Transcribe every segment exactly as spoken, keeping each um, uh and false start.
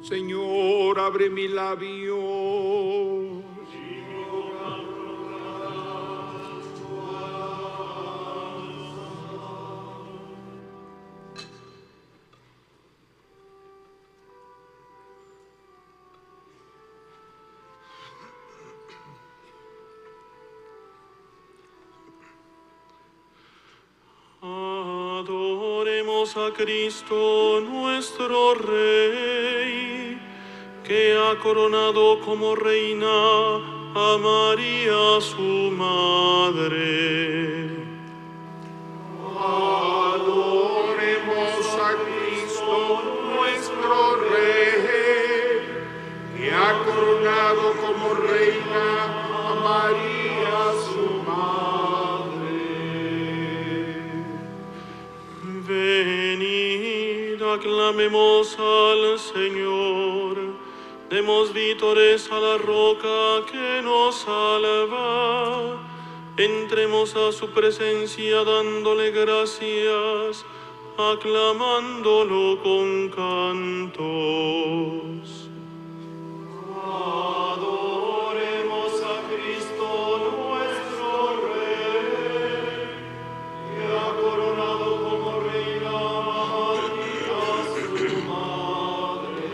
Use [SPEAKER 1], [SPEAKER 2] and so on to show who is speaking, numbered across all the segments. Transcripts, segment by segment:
[SPEAKER 1] Señor, abre mis labios.
[SPEAKER 2] Adoremos a Cristo nuestro Rey, que ha coronado como reina a María su madre.
[SPEAKER 1] Adoremos a Cristo nuestro Rey, que ha coronado como reina a María su madre.
[SPEAKER 2] Venid, aclamemos al Señor, demos vítores a la roca que nos salva. Entremos a su presencia dándole gracias, aclamándolo con cantos.
[SPEAKER 3] Adoremos a Cristo nuestro Rey, que ha coronado como reina a María su madre.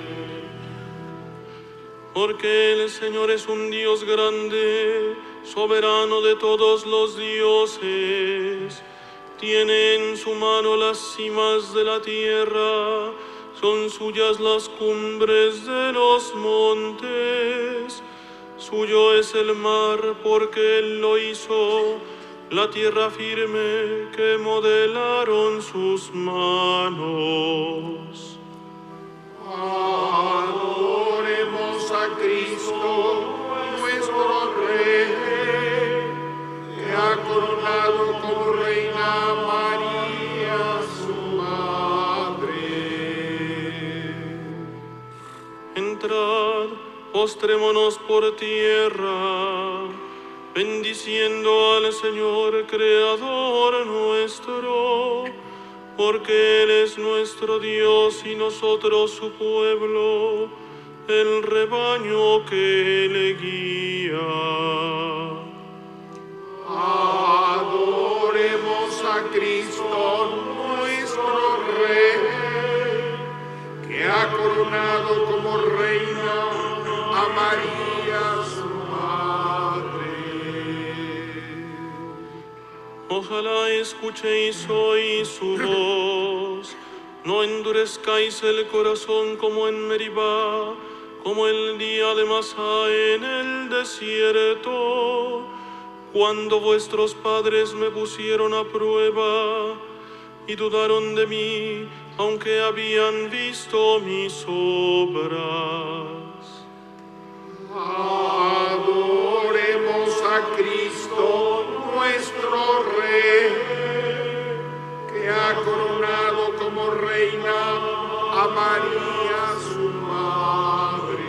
[SPEAKER 2] Porque el Señor es un Dios grande, soberano de todos los dioses. Tiene en su mano las cimas de la tierra, son suyas las cumbres de los montes. Suyo es el mar porque Él lo hizo, la tierra firme que modelaron sus manos.
[SPEAKER 1] Adoremos a Cristo nuestro Rey, que ha coronado como reina a María su madre.
[SPEAKER 2] Entrad, postrémonos por tierra, bendiciendo al Señor, Creador nuestro, porque Él es nuestro Dios y nosotros su pueblo, el rebaño que le guía.
[SPEAKER 1] Adoremos a Cristo nuestro Rey, que ha coronado como reina a María su madre.
[SPEAKER 2] Ojalá escuchéis hoy su voz, no endurezcáis el corazón como en Meribá, como el día de Masá en el desierto, cuando vuestros padres me pusieron a prueba y dudaron de mí, aunque habían visto mis obras.
[SPEAKER 1] Adoremos a Cristo nuestro Rey, que ha coronado como reina a María su madre.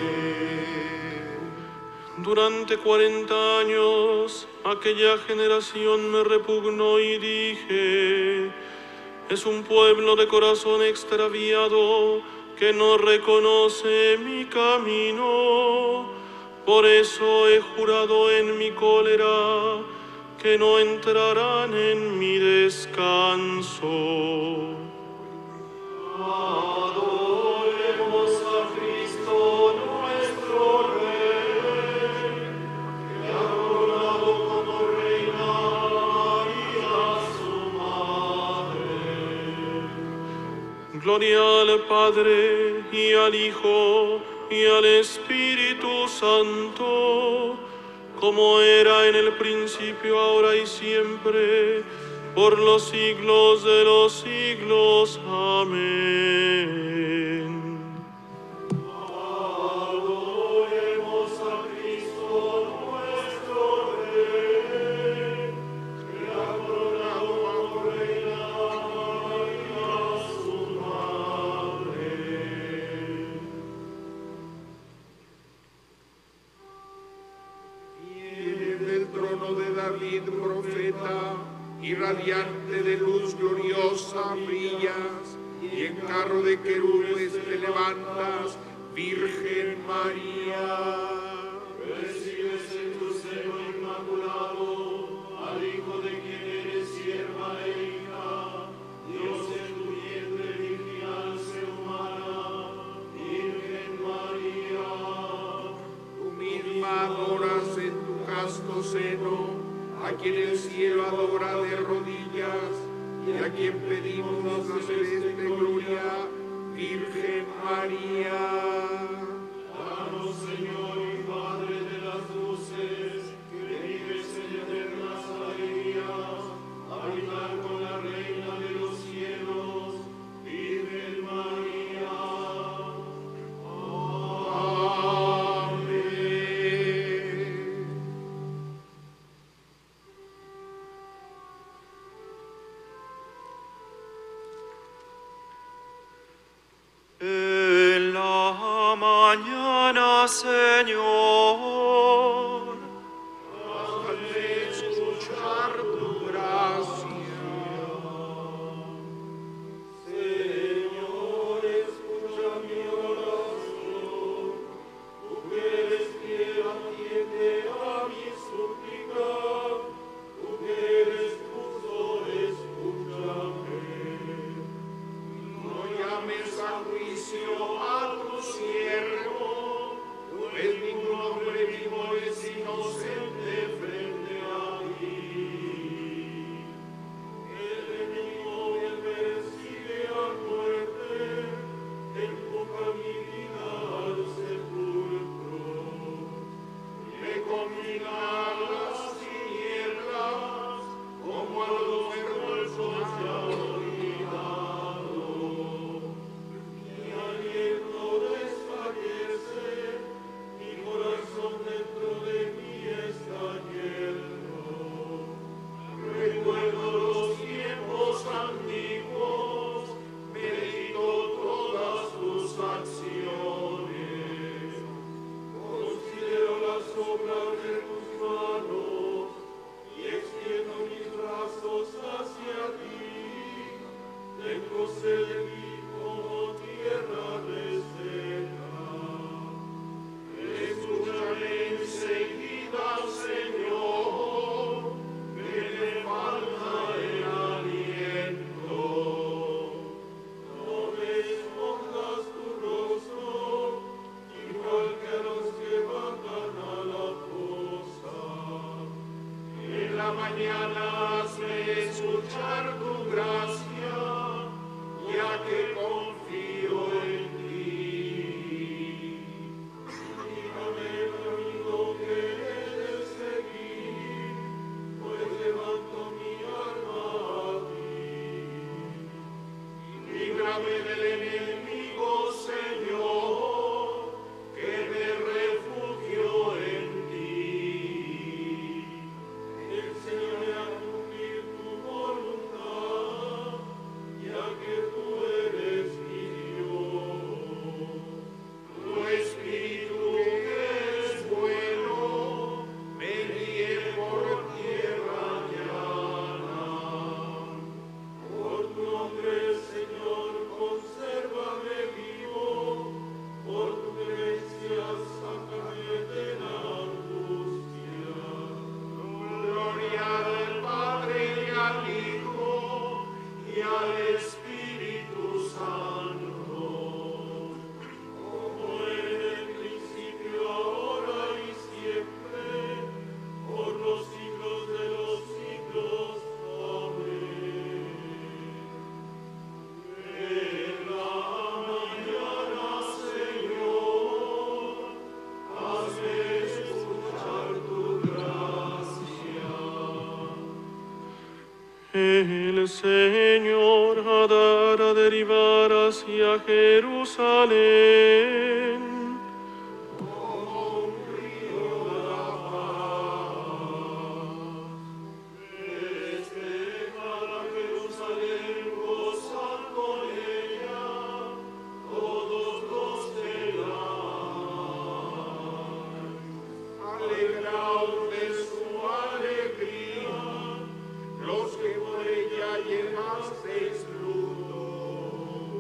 [SPEAKER 2] Durante cuarenta años aquella generación me repugnó y dije: es un pueblo de corazón extraviado que no reconoce mi camino. Por eso he jurado en mi cólera que no entrarán en mi descanso.
[SPEAKER 3] Adoremos a Cristo nuestro Rey, que ha coronado como reina a María su madre.
[SPEAKER 2] Gloria al Padre, y al Hijo, y al Espíritu Santo, como era en el principio, ahora y siempre, por los siglos de los siglos. Amén.
[SPEAKER 3] Adoremos a Cristo nuestro Rey, que ha coronado como reina a María su madre.
[SPEAKER 1] Viene del trono de David, profeta, y radiante de luz gloriosa brillas, y en carro de querubes te levantas, Virgen María.
[SPEAKER 3] Recibes en tu seno inmaculado al Hijo de quien eres sierva e hija, Dios en tu vientre virginal se humana, Virgen María.
[SPEAKER 1] Tú misma adoras en tu casto seno a quien el cielo adora de rodillas y a quien pedimos la celeste gloria, Virgen María.
[SPEAKER 3] Danos, Señor y Padre de las luces, que vives en eternas alegrías, habitar con la Reina de los cielos, Virgen María.
[SPEAKER 1] Amén.
[SPEAKER 4] En la mañana, Señor,
[SPEAKER 1] Hazme escuchar tu gracia.
[SPEAKER 3] Señor, escucha mi oración, tú que eres fiel, atiende a mi súplica, tú que eres justo, escúchame.
[SPEAKER 1] No llames a juicio a tu siervo, pues ningún hombre vivo es inocente frente a ti.
[SPEAKER 3] El enemigo me persigue a muerte, empuja mi vida al sepulcro.
[SPEAKER 1] Me combina las tinieblas como a los muertos ya olvidado.
[SPEAKER 3] Mi aliento desfallece, mi corazón dentro de mí está lleno.
[SPEAKER 1] Recuerdo los tiempos antiguos, medito todas tus acciones.
[SPEAKER 3] Considero las obras de tus manos y extiendo mis brazos hacia ti. Tengo sed de ti como tierra reseca.
[SPEAKER 1] Escúchame enseguida, Señor, que me falta el aliento.
[SPEAKER 3] No me escondas tu rostro, igual que a los que bajan a la fosa.
[SPEAKER 1] En la mañana hazme escuchar tu gracia, ya que confío en ti.
[SPEAKER 3] Dígame el camino que he de seguir, pues levanto mi alma a ti.
[SPEAKER 1] Líbrame del enemigo, Señor, que me refugio en ti.
[SPEAKER 3] Enséñame a cumplir tu voluntad, ya que tú eres mi Dios.
[SPEAKER 1] Tu espíritu que es bueno, me guíe por tierra llana.
[SPEAKER 3] Por tu nombre, Señor, consérvame vivo, por tu clemencia, sácame de la angustia.
[SPEAKER 1] Gloria al Padre y al Hijo y al Espíritu Santo.
[SPEAKER 3] Como en el principio, ahora y siempre, por los siglos de los siglos. Amén. En la mañana, Señor, hazme escuchar tu gracia.
[SPEAKER 2] El Señor ha dar a derivar hacia Jerusalén.
[SPEAKER 3] Despeja la Jerusalén, gozan con ella todos los que la aman.
[SPEAKER 1] Alegraos de su alegría, los que por ella llevasteis luto.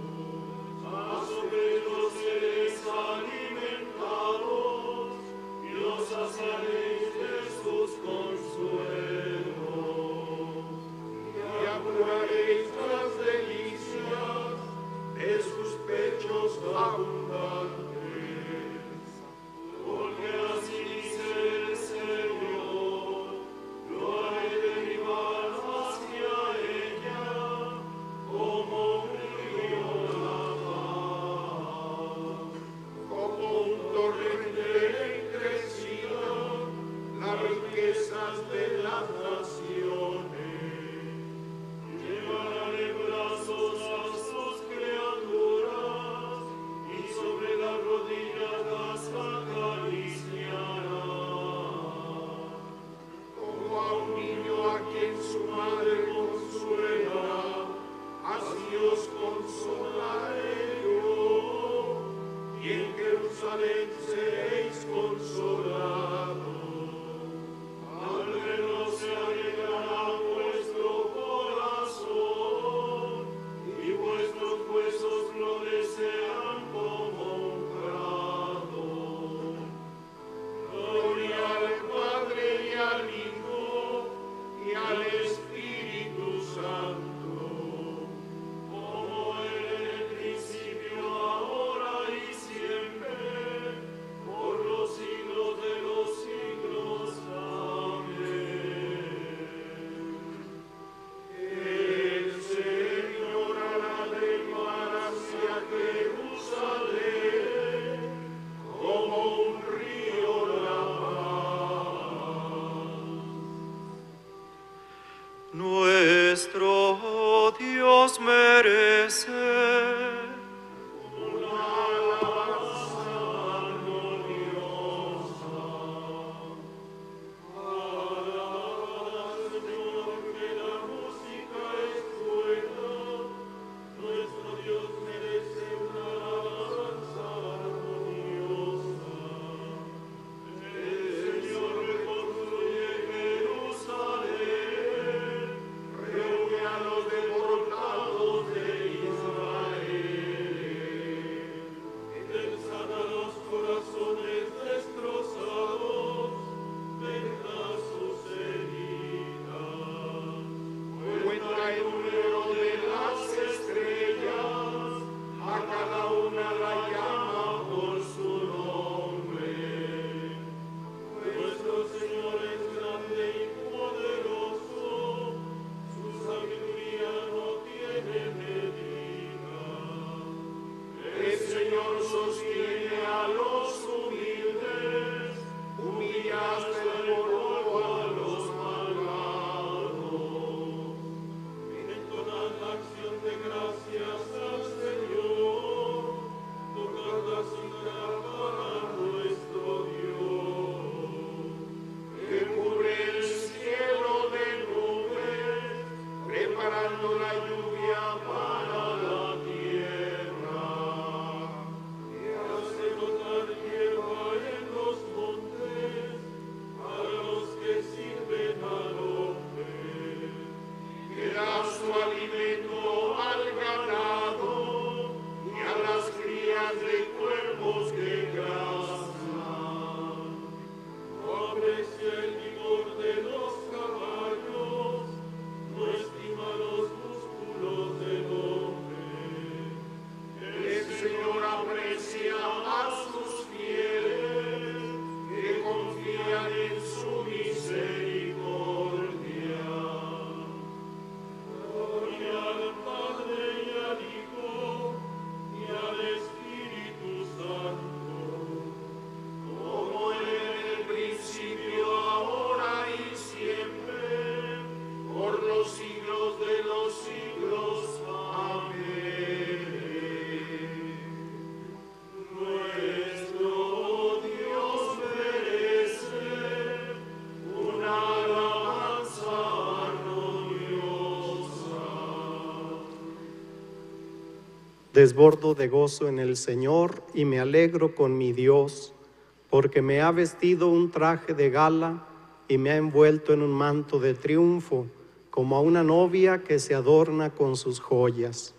[SPEAKER 5] Desbordo de gozo en el Señor y me alegro con mi Dios, porque me ha vestido un traje de gala y me ha envuelto en un manto de triunfo, como a una novia que se adorna con sus joyas.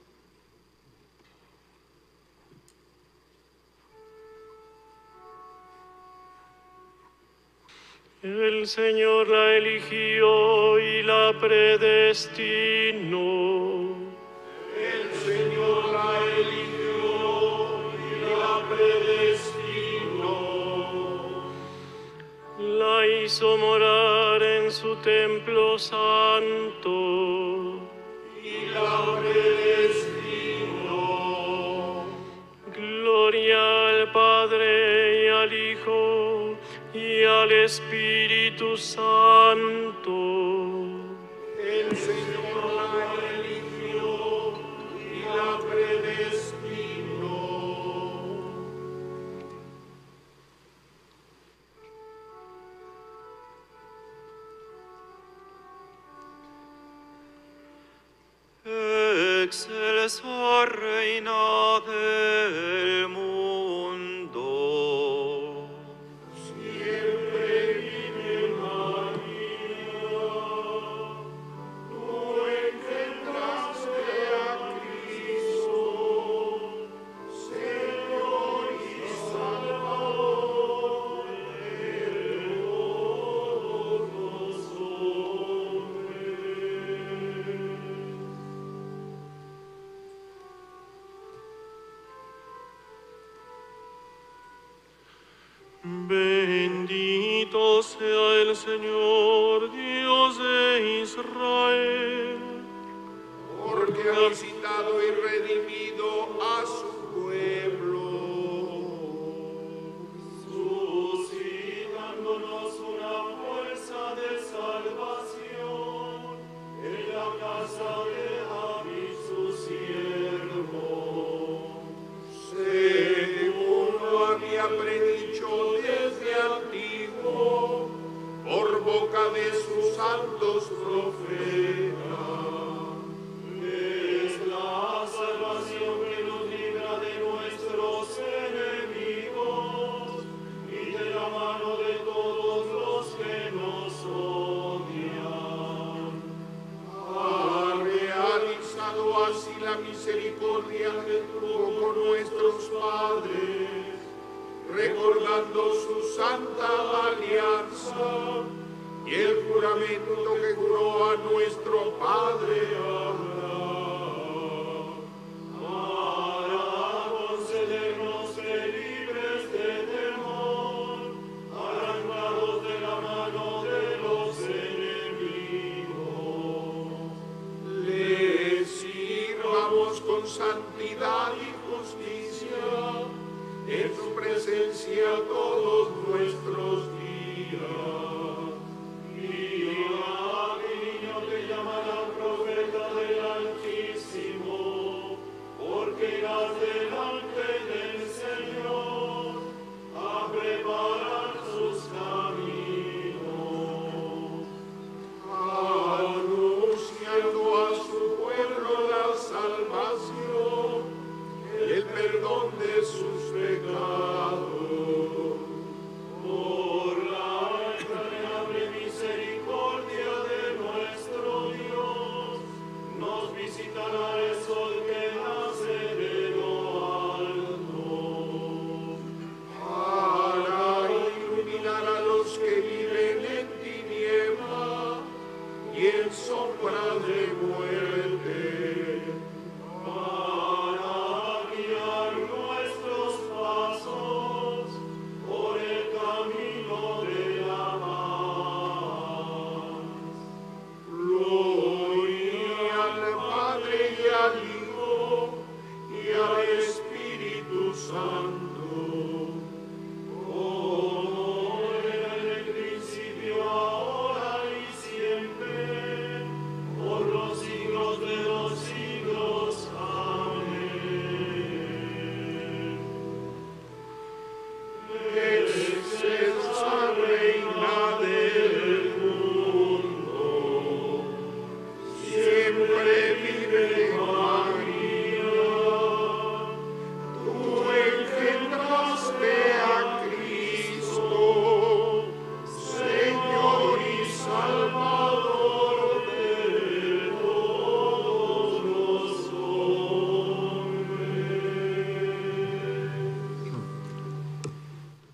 [SPEAKER 2] El Señor la eligió y la predestinó.
[SPEAKER 1] El Señor la eligió y la predestinó.
[SPEAKER 2] La hizo morar en su templo santo.
[SPEAKER 1] Y la predestinó.
[SPEAKER 2] Gloria al Padre y al Hijo y al Espíritu Santo.
[SPEAKER 1] El Señor la eligió y la predestinó.
[SPEAKER 4] Excelsa Reina del mundo.
[SPEAKER 1] Siempre vive María, tú engendraste a Cristo, Señor y Salvador de todos los hombres.
[SPEAKER 2] Bendito sea el Señor, Dios de Israel,
[SPEAKER 1] Porque ha visitado y redimido a su pueblo,
[SPEAKER 3] suscitándonos una fuerza de salvación en la casa de David su siervo.
[SPEAKER 1] según lo había predicho desde antiguo, por boca de sus santos profetas.
[SPEAKER 3] Es la salvación que nos libra de nuestros enemigos y de la mano de todos los que nos odian.
[SPEAKER 1] Ha realizado así la misericordia que tuvo con nuestros padres, recordando su santa alianza y el juramento que juró a nuestro padre Abraham.
[SPEAKER 3] Para concedernos que libres de temor, arrancados de la mano de los enemigos,
[SPEAKER 1] Le sirvamos con santidad y justicia en su presencia todos nuestros días.
[SPEAKER 3] y a niño te llamarán profeta del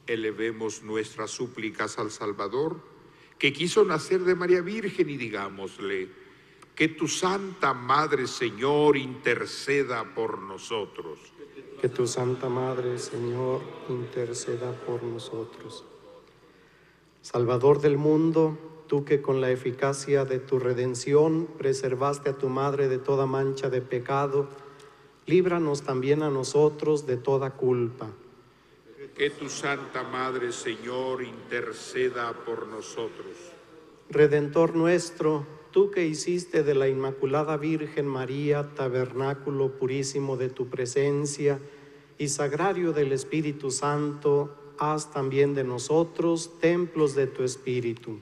[SPEAKER 1] elevemos nuestras súplicas al Salvador, que quiso nacer de María Virgen, y digámosle: que tu Santa Madre, Señor, interceda por nosotros.
[SPEAKER 5] Que tu Santa Madre, Señor, interceda por nosotros. Salvador del mundo, tú que con la eficacia de tu redención preservaste a tu Madre de toda mancha de pecado, líbranos también a nosotros de toda culpa.
[SPEAKER 1] Que tu Santa Madre, Señor, interceda por nosotros.
[SPEAKER 5] Redentor nuestro, tú que hiciste de la Inmaculada Virgen María tabernáculo purísimo de tu presencia y sagrario del Espíritu Santo, haz también de nosotros templos de tu Espíritu.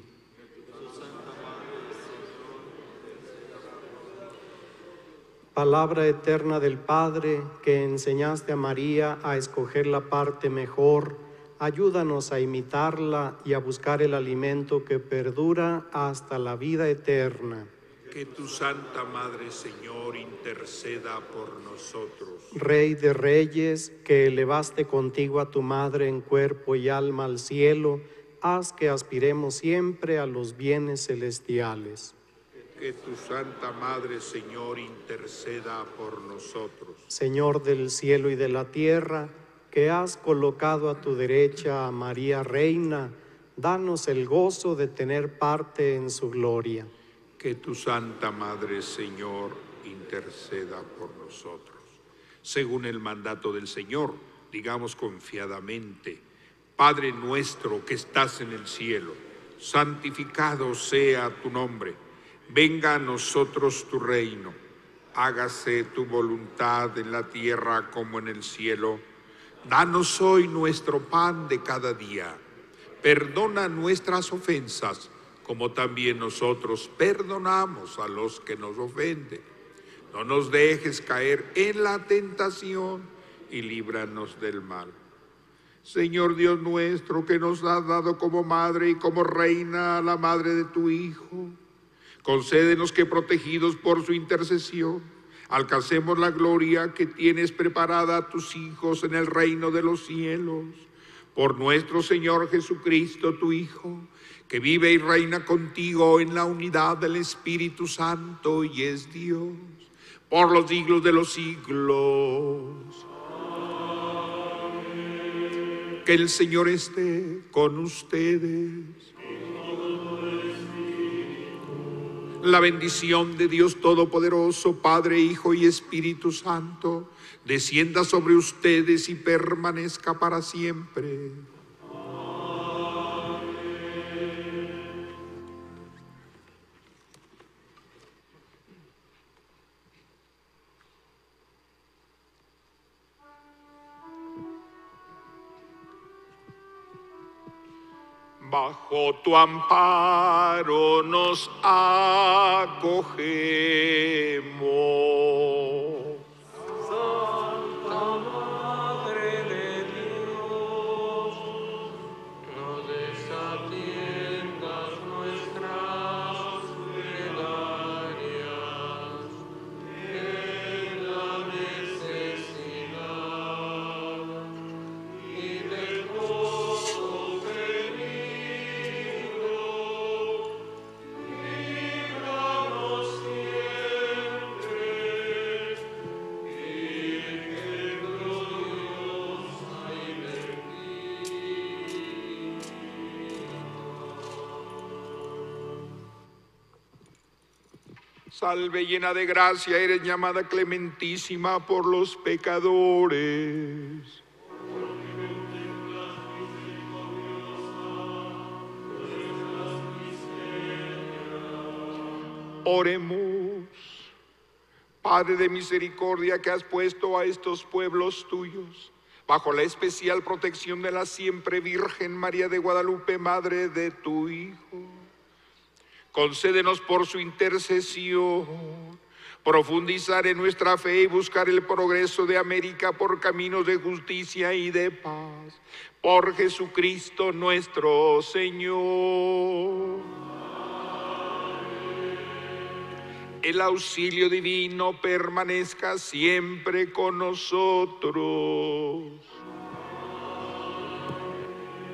[SPEAKER 5] Palabra eterna del Padre, que enseñaste a María a escoger la parte mejor, ayúdanos a imitarla y a buscar el alimento que perdura hasta la vida eterna.
[SPEAKER 1] Que tu Santa Madre, Señor, interceda por nosotros.
[SPEAKER 5] Rey de Reyes, que elevaste contigo a tu Madre en cuerpo y alma al cielo, haz que aspiremos siempre a los bienes celestiales.
[SPEAKER 1] Que tu Santa Madre, Señor, interceda por nosotros.
[SPEAKER 5] Señor del cielo y de la tierra, que has colocado a tu derecha a María Reina, danos el gozo de tener parte en su gloria.
[SPEAKER 1] Que tu Santa Madre, Señor, interceda por nosotros. Según el mandato del Señor, digamos confiadamente: Padre nuestro que estás en el cielo, santificado sea tu nombre. Venga a nosotros tu reino. Hágase tu voluntad en la tierra como en el cielo. Danos hoy nuestro pan de cada día. Perdona nuestras ofensas, como también nosotros perdonamos a los que nos ofenden. No nos dejes caer en la tentación y líbranos del mal. Señor Dios nuestro, que nos has dado como madre y como reina a la madre de tu Hijo, concédenos que, protegidos por su intercesión, alcancemos la gloria que tienes preparada a tus hijos en el reino de los cielos. Por nuestro Señor Jesucristo, tu Hijo, que vive y reina contigo en la unidad del Espíritu Santo y es Dios, por los siglos de los siglos. Amén. Que el Señor esté con ustedes. La bendición de Dios Todopoderoso, Padre, Hijo y Espíritu Santo, descienda sobre ustedes y permanezca para siempre. Bajo tu amparo nos acogemos.
[SPEAKER 2] Santa Madre de Dios, no desatiendas nuestras plegarias en la necesidad y del todo peligro. Líbranos siempre, Virgen gloriosa y bendita.
[SPEAKER 1] Salve llena de gracia, eres llamada clementísima por los pecadores. Oremos. Padre de misericordia, que has puesto a estos pueblos tuyos bajo la especial protección de la siempre Virgen María de Guadalupe, Madre de tu Hijo, concédenos por su intercesión profundizar en nuestra fe y buscar el progreso de América por caminos de justicia y de paz. Por Jesucristo nuestro Señor. El auxilio divino permanezca siempre con nosotros.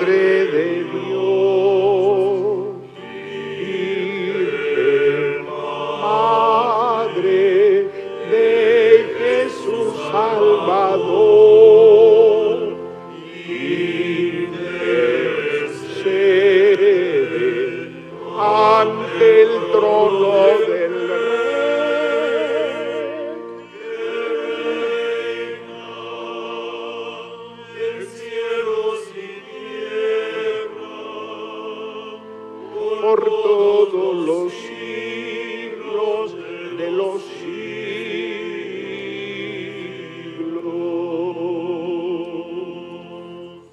[SPEAKER 1] Madre de Dios, Virgen Madre de Jesús Salvador, intercede ante el trono del por todos los siglos de los siglos.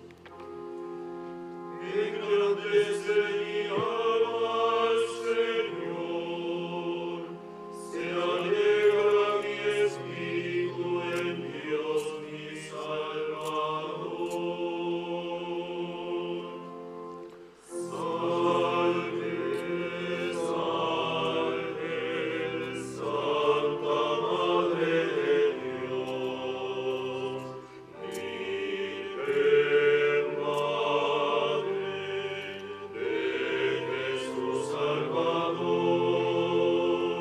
[SPEAKER 3] Engrandece mi alma al Señor, se alegra mi espíritu en Dios mi Salvador. Salve, salve, Santa Madre de Dios, Virgen Madre de Jesús Salvador,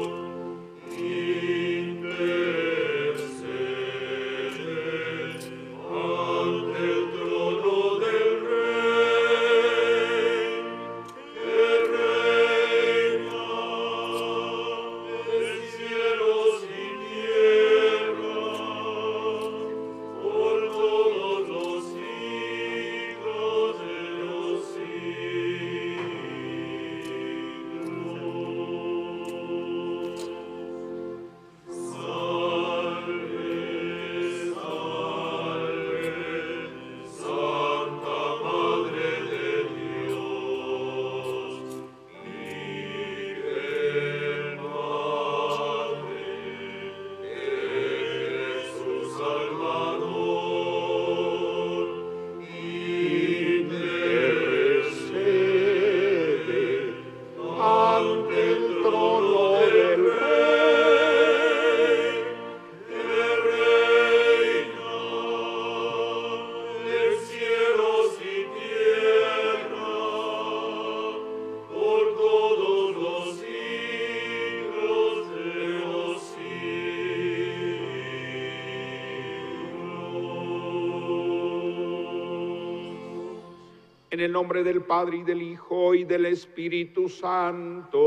[SPEAKER 3] intercede ante el trono del Rey, que reina en cielos y tierra, por todos los siglos de los siglos. Salve, salve, Santa Madre de Dios, Virgen Madre de Jesús Salvador, intercede ante el trono del Rey, que reina en cielos y tierra, por todos los siglos de los siglos.
[SPEAKER 1] En el nombre del Padre y del Hijo y del Espíritu Santo.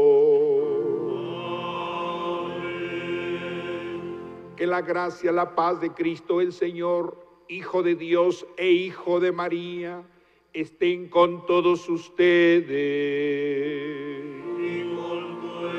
[SPEAKER 1] Que la gracia, la paz de Cristo el Señor, Hijo de Dios e Hijo de María, estén con todos ustedes.
[SPEAKER 3] Y con tu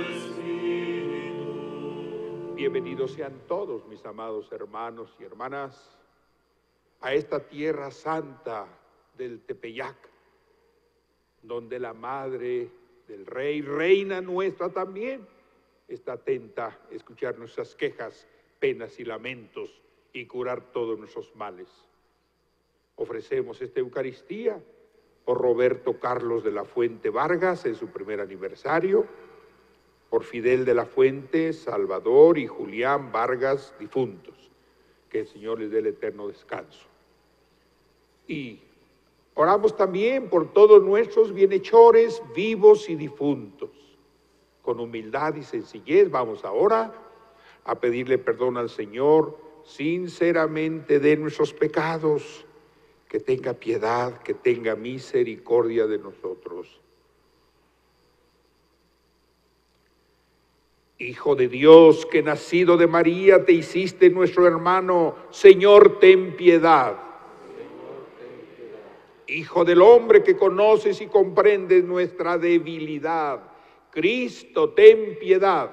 [SPEAKER 3] espíritu.
[SPEAKER 1] Bienvenidos sean todos, mis amados hermanos y hermanas, a esta tierra santa del Tepeyac, donde la Madre del Rey, Reina nuestra también, está atenta a escuchar nuestras quejas, penas y lamentos y curar todos nuestros males. Ofrecemos esta Eucaristía por Roberto Carlos de la Fuente Vargas en su primer aniversario, por Fidel de la Fuente, Salvador y Julián Vargas difuntos. Que el Señor les dé el eterno descanso. Y oramos también por todos nuestros bienhechores vivos y difuntos. Con humildad y sencillez vamos ahora a pedirle perdón al Señor sinceramente de nuestros pecados, que tenga piedad, que tenga misericordia de nosotros. Hijo de Dios, que nacido de María te hiciste nuestro hermano, Señor, ten piedad. Hijo del hombre, que conoces y comprendes nuestra debilidad, Cristo, ten piedad.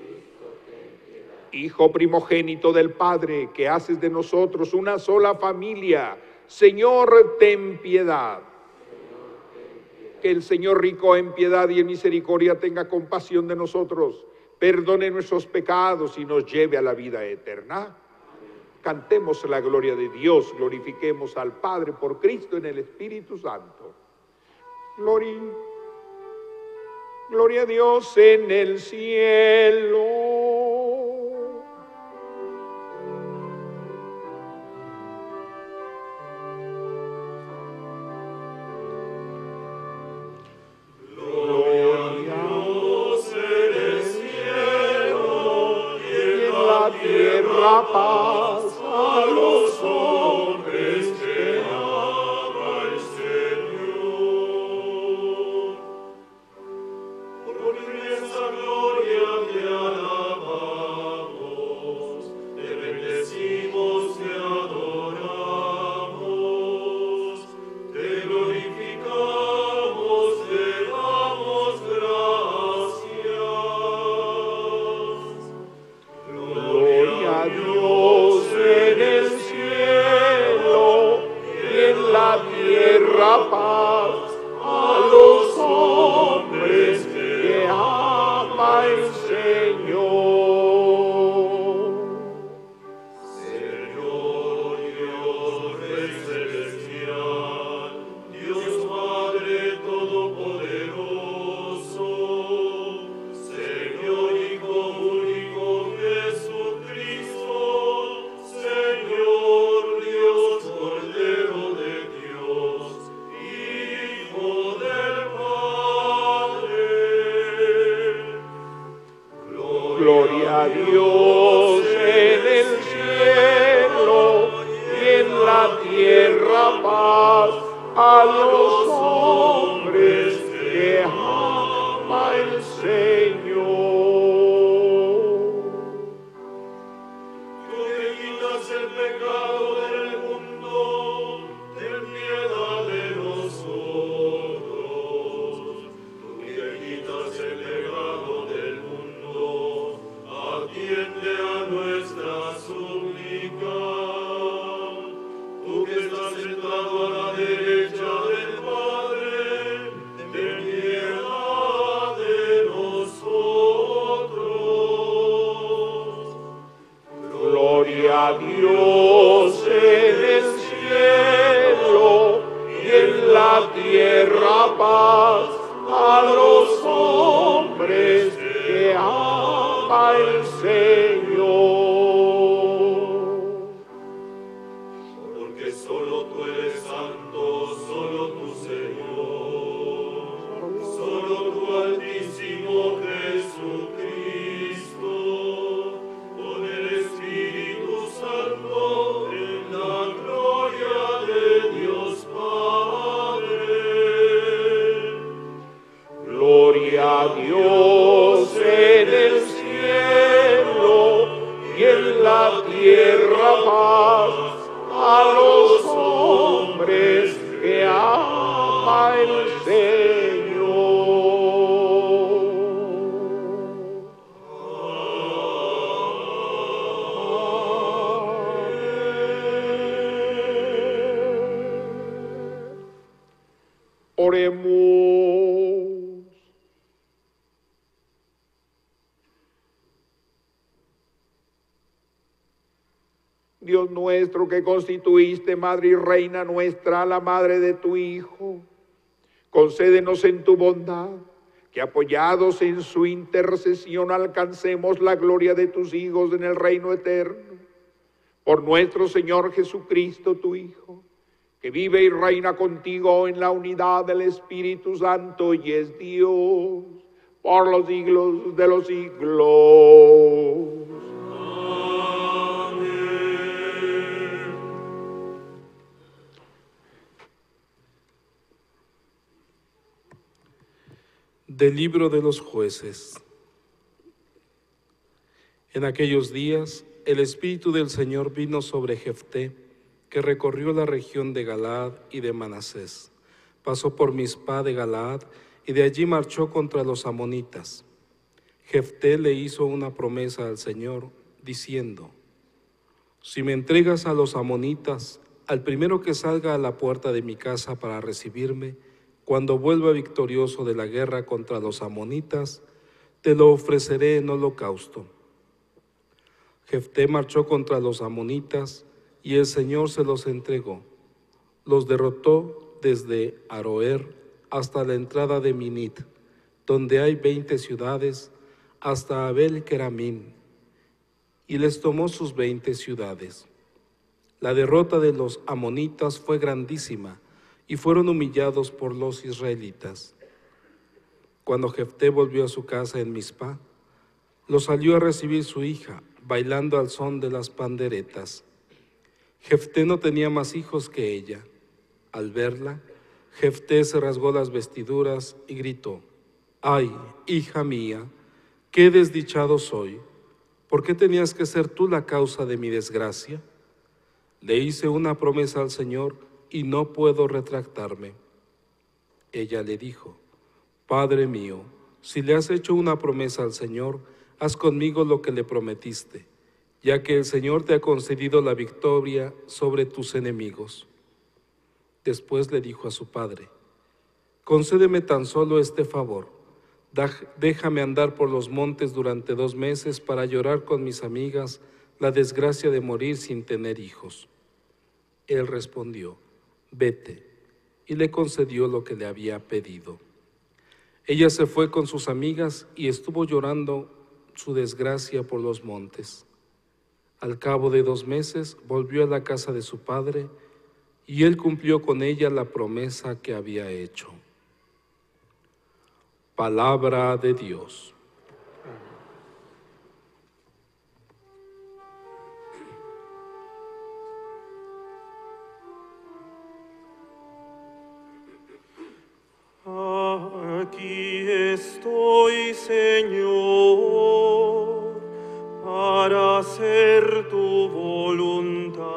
[SPEAKER 1] Hijo primogénito del Padre, que haces de nosotros una sola familia, Señor, ten piedad. Que el Señor, rico en piedad y en misericordia, tenga compasión de nosotros, perdone nuestros pecados y nos lleve a la vida eterna. Cantemos la gloria de Dios, glorifiquemos al Padre por Cristo en el Espíritu Santo. Gloria, gloria a Dios en el cielo. paz a los hombres que ama el Señor. Por tu inmensa gloria te alabamos, te bendecimos, te adoramos, te glorificamos, te damos gracias. Gloria a Dios en el cielo y en la tierra paz a los hombres que ama el Señor. Señor Dios, Rey celestial, Dios Padre todopoderoso, Señor Hijo único Jesucristo, Señor Dios, Cordero de Dios, Hijo del Padre. Gloria a Dios en el cielo y en la tierra paz a los hombres que ama el Señor. Tú que quitas el pecado del mundo, ten piedad de nosotros. Tú que quitas el pecado del mundo, atiende a nuestra súplica. Tú que estás sentado a la derecha del Padre, ten piedad de nosotros. Gloria a Dios en el cielo y en la tierra paz a los hombres que ama el Señor. Porque solo tú eres santo, solo tu Señor, solo tu Altísimo Jesucristo, con el Espíritu Santo, en la gloria de Dios Padre. Gloria a Dios en el cielo y en la tierra paz a los hombres que ama el Señor. Oremos. Dios nuestro, que constituiste Madre y Reina nuestra, la Madre de tu Hijo, concédenos en tu bondad que apoyados en su intercesión alcancemos la gloria de tus hijos en el reino eterno. Por nuestro Señor Jesucristo, tu Hijo, que vive y reina contigo en la unidad del Espíritu Santo y es Dios por los siglos de los siglos.
[SPEAKER 2] Del libro de los jueces. En aquellos días, el Espíritu del Señor vino sobre Jefté, que recorrió la región de Galaad y de Manasés. Pasó por Mizpá de Galaad y de allí marchó contra los amonitas. Jefté le hizo una promesa al Señor, diciendo: si me entregas a los amonitas, al primero que salga a la puerta de mi casa para recibirme, cuando vuelva victorioso de la guerra contra los amonitas, te lo ofreceré en holocausto. Jefté marchó contra los amonitas y el Señor se los entregó. Los derrotó desde Aroer hasta la entrada de Minit, donde hay veinte ciudades, hasta Abel Keramim, y les tomó sus veinte ciudades. La derrota de los amonitas fue grandísima, y fueron humillados por los israelitas. Cuando Jefté volvió a su casa en Mizpá,
[SPEAKER 6] lo salió a recibir su hija, bailando al son de las panderetas. Jefté no tenía más hijos que ella. Al verla, Jefté se rasgó las vestiduras y gritó: «¡Ay, hija mía, qué desdichado soy! ¿Por qué tenías que ser tú la causa de mi desgracia? Le hice una promesa al Señor y no puedo retractarme». Ella le dijo: «Padre mío, si le has hecho una promesa al Señor, haz conmigo lo que le prometiste, ya que el Señor te ha concedido la victoria sobre tus enemigos». Después le dijo a su padre: «Concédeme tan solo este favor, déjame andar por los montes durante dos meses para llorar con mis amigas la desgracia de morir sin tener hijos». Él respondió: «Vete», y le concedió lo que le había pedido. Ella se fue con sus amigas y estuvo llorando su desgracia por los montes. Al cabo de dos meses volvió a la casa de su padre, y él cumplió con ella la promesa que había hecho. Palabra de Dios.
[SPEAKER 2] Aquí estoy, Señor, para hacer tu voluntad.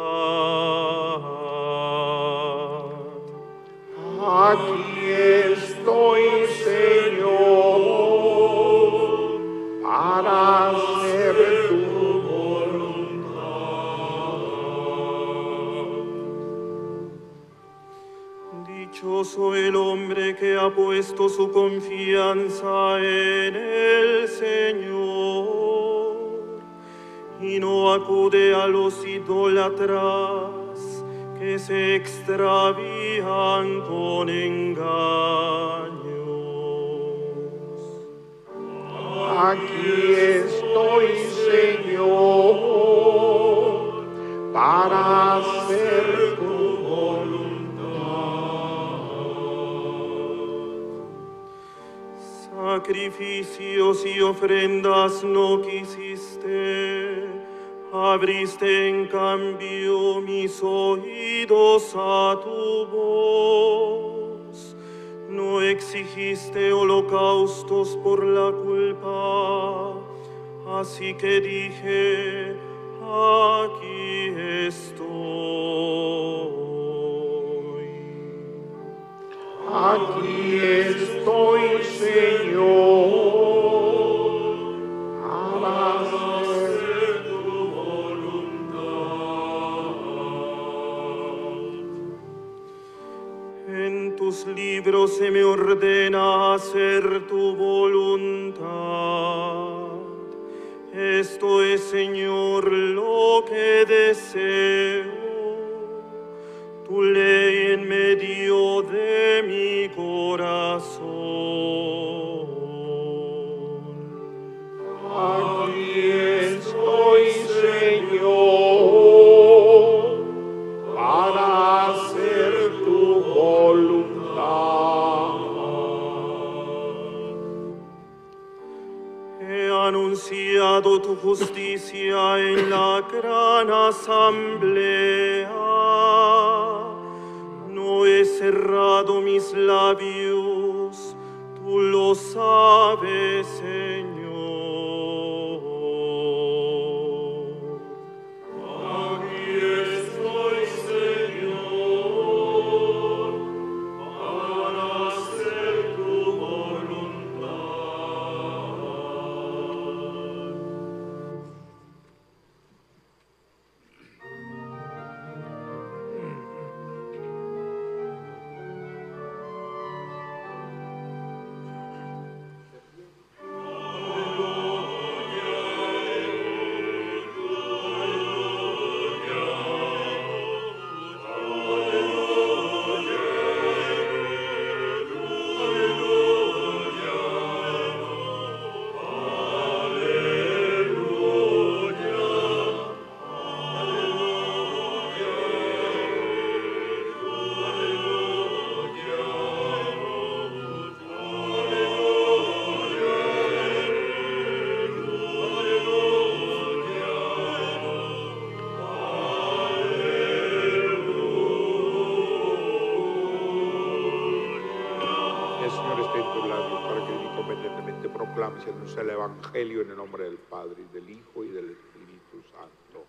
[SPEAKER 1] Aquí estoy, Señor, para hacer tu voluntad.
[SPEAKER 2] Dichoso el hombre que ha puesto su confianza en el Señor y no acude a los idólatras que se extravían con engaños.
[SPEAKER 1] Aquí estoy, Señor, para hacer tu voluntad.
[SPEAKER 2] Sacrificios y ofrendas no quisiste, abriste en cambio mis oídos a tu voz. No exigiste holocaustos por la culpa, así que dije: aquí estoy.
[SPEAKER 1] Aquí estoy, Señor, para hacer tu voluntad.
[SPEAKER 2] En tus libros se me ordena hacer tu voluntad. Esto es, Señor, lo que deseo, tu ley en medio de mi corazón.
[SPEAKER 1] Aquí estoy, Señor, para hacer tu voluntad.
[SPEAKER 2] He anunciado tu justicia en la gran asamblea. No he cerrado mis labios, tú lo sabes, Señor.
[SPEAKER 3] Aquí estoy, Señor, para hacer tu voluntad.
[SPEAKER 1] Aquí en tus labios, para que convenientemente proclames y anuncies el Evangelio en el nombre del Padre, y del Hijo, y del Espíritu Santo.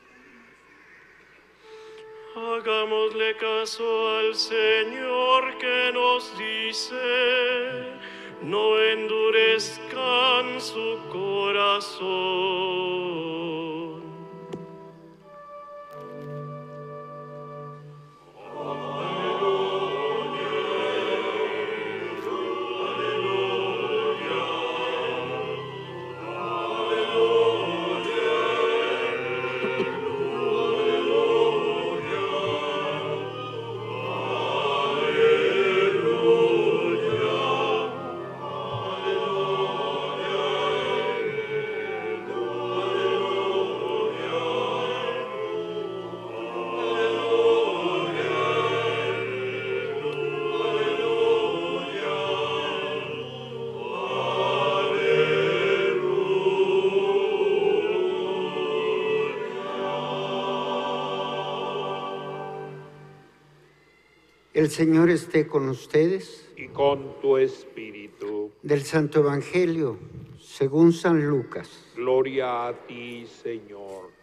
[SPEAKER 2] Hagámosle caso al Señor que nos dice, no endurezcan su corazón.
[SPEAKER 7] El Señor esté con ustedes.
[SPEAKER 1] Y con tu espíritu.
[SPEAKER 7] Del Santo Evangelio, según San Lucas.
[SPEAKER 1] Gloria a ti, Señor.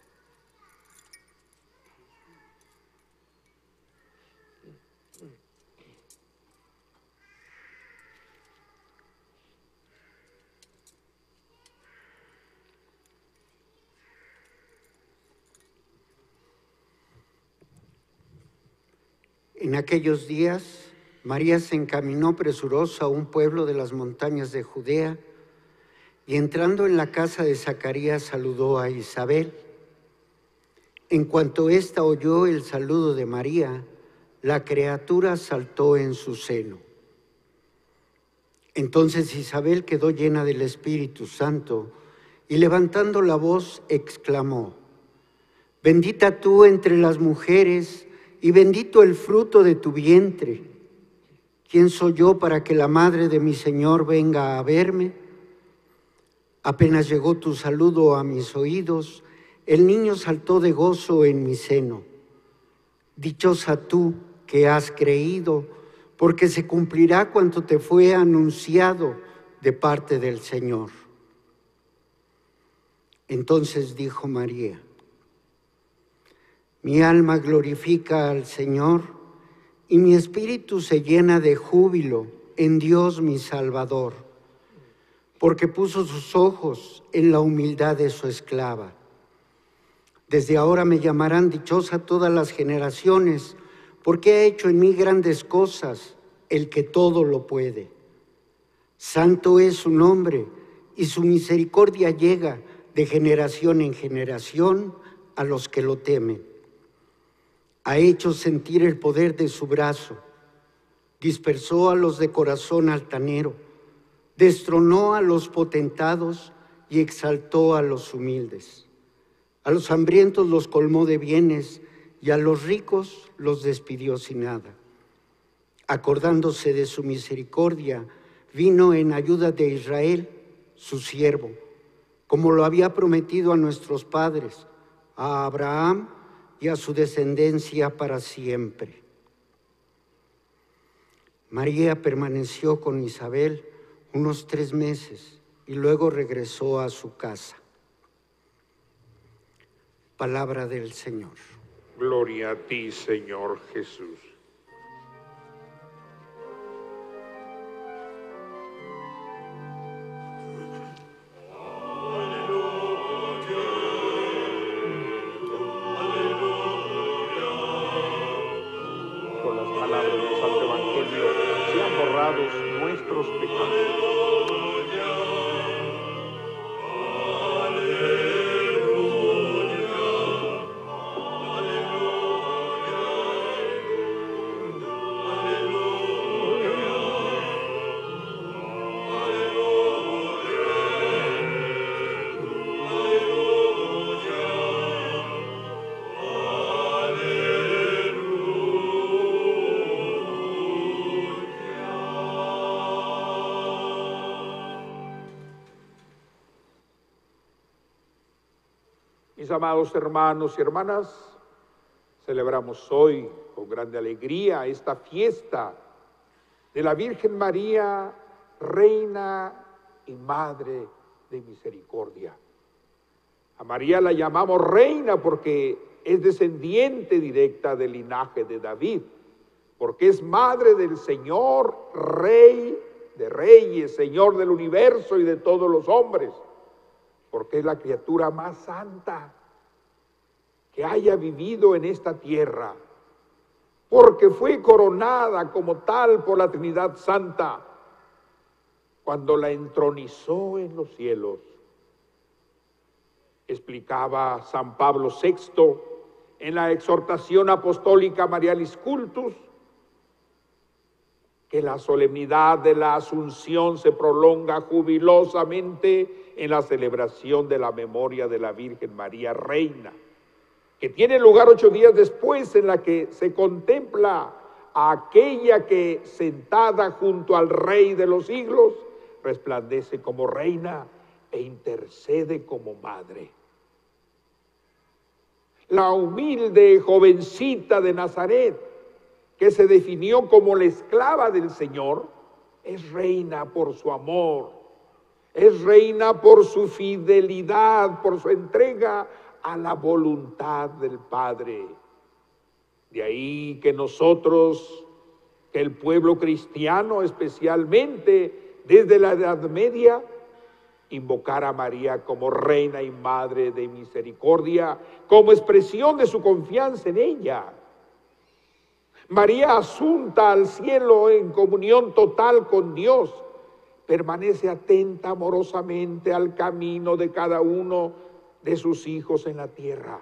[SPEAKER 7] En aquellos días, María se encaminó presurosa a un pueblo de las montañas de Judea y entrando en la casa de Zacarías saludó a Isabel. En cuanto ésta oyó el saludo de María, la criatura saltó en su seno. Entonces Isabel quedó llena del Espíritu Santo y levantando la voz exclamó: «Bendita tú entre las mujeres y bendito el fruto de tu vientre. ¿Quién soy yo para que la madre de mi Señor venga a verme? Apenas llegó tu saludo a mis oídos, el niño saltó de gozo en mi seno. Dichosa tú que has creído, porque se cumplirá cuanto te fue anunciado de parte del Señor». Entonces dijo María: «Mi alma glorifica al Señor, y mi espíritu se llena de júbilo en Dios mi Salvador, porque puso sus ojos en la humildad de su esclava. Desde ahora me llamarán dichosa todas las generaciones, porque ha hecho en mí grandes cosas el que todo lo puede. Santo es su nombre, y su misericordia llega de generación en generación a los que lo temen. Ha hecho sentir el poder de su brazo, dispersó a los de corazón altanero, destronó a los potentados y exaltó a los humildes. A los hambrientos los colmó de bienes y a los ricos los despidió sin nada. Acordándose de su misericordia, vino en ayuda de Israel, su siervo, como lo había prometido a nuestros padres, a Abraham y a su descendencia para siempre». María permaneció con Isabel unos tres meses y luego regresó a su casa. Palabra del Señor.
[SPEAKER 1] Gloria a ti, Señor Jesús. Nuestros pecados. Mis amados hermanos y hermanas, celebramos hoy con grande alegría esta fiesta de la Virgen María, Reina y Madre de Misericordia. A María la llamamos reina porque es descendiente directa del linaje de David, porque es madre del Señor, Rey de reyes, Señor del universo y de todos los hombres, porque es la criatura más santa que haya vivido en esta tierra, porque fue coronada como tal por la Trinidad Santa cuando la entronizó en los cielos. Explicaba San Pablo sexto en la exhortación apostólica Marialis Cultus que la solemnidad de la Asunción se prolonga jubilosamente en la celebración de la memoria de la Virgen María Reina, que tiene lugar ocho días después, en la que se contempla a aquella que, sentada junto al Rey de los siglos, resplandece como reina e intercede como madre. La humilde jovencita de Nazaret, que se definió como la esclava del Señor, es reina por su amor, es reina por su fidelidad, por su entrega a la voluntad del Padre. De ahí que nosotros, que el pueblo cristiano especialmente desde la Edad Media, invocar a María como Reina y Madre de Misericordia, como expresión de su confianza en ella. María, asunta al cielo en comunión total con Dios, permanece atenta amorosamente al camino de cada uno de sus hijos en la tierra.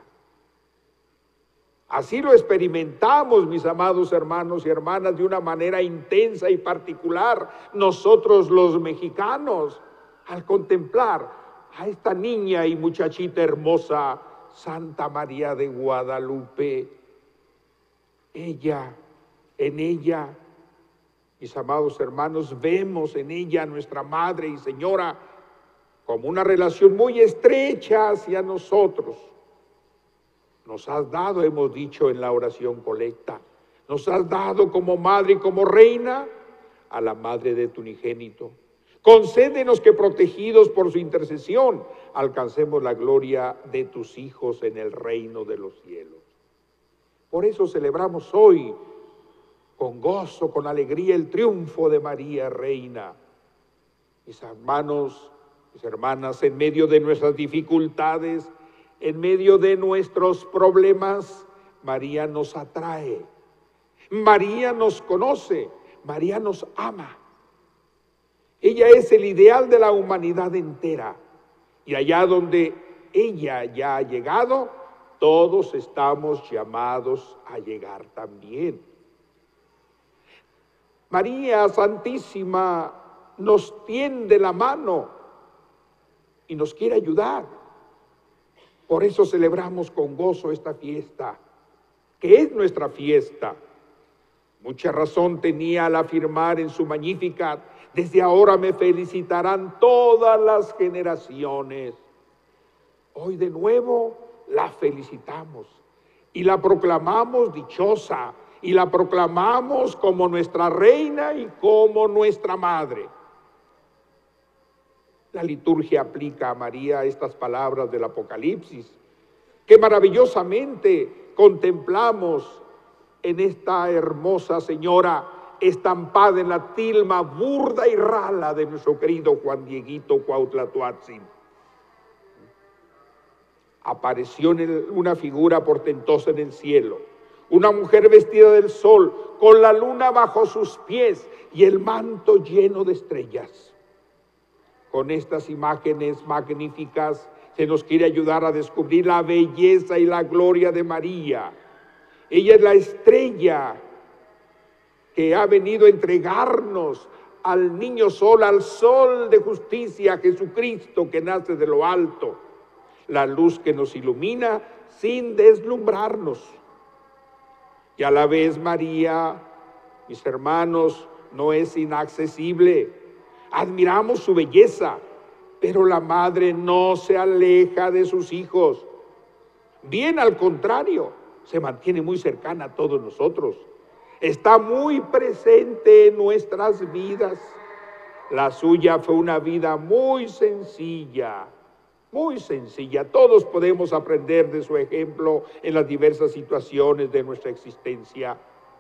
[SPEAKER 1] Así lo experimentamos, mis amados hermanos y hermanas, de una manera intensa y particular nosotros los mexicanos, al contemplar a esta niña y muchachita hermosa, Santa María de Guadalupe. Ella, en ella, mis amados hermanos, vemos en ella a nuestra Madre y Señora como una relación muy estrecha hacia nosotros. Nos has dado, hemos dicho en la oración colecta, nos has dado como Madre y como Reina a la Madre de tu unigénito. Concédenos que, protegidos por su intercesión, alcancemos la gloria de tus hijos en el reino de los cielos. Por eso celebramos hoy con gozo, con alegría, el triunfo de María Reina. Mis hermanos, mis hermanas, en medio de nuestras dificultades, en medio de nuestros problemas, María nos atrae, María nos conoce, María nos ama. Ella es el ideal de la humanidad entera, y allá donde ella ya ha llegado, todos estamos llamados a llegar también. María Santísima nos tiende la mano y nos quiere ayudar. Por eso celebramos con gozo esta fiesta, que es nuestra fiesta. Mucha razón tenía al afirmar en su Magnificat: desde ahora me felicitarán todas las generaciones. Hoy de nuevo la felicitamos y la proclamamos dichosa, y la proclamamos como nuestra reina y como nuestra madre. La liturgia aplica a María estas palabras del Apocalipsis, que maravillosamente contemplamos en esta hermosa señora estampada en la tilma burda y rala de nuestro querido Juan Dieguito Cuauhtlatoatzin. Apareció en una figura portentosa en el cielo, una mujer vestida del sol, con la luna bajo sus pies y el manto lleno de estrellas. Con estas imágenes magníficas se nos quiere ayudar a descubrir la belleza y la gloria de María. Ella es la estrella que ha venido a entregarnos al niño sol, al sol de justicia, Jesucristo, que nace de lo alto, la luz que nos ilumina sin deslumbrarnos. Y a la vez María, mis hermanos, no es inaccesible. Admiramos su belleza, pero la madre no se aleja de sus hijos. Bien al contrario, se mantiene muy cercana a todos nosotros. está muy presente en nuestras vidas. La suya fue una vida muy sencilla, muy sencilla. Todos podemos aprender de su ejemplo en las diversas situaciones de nuestra existencia.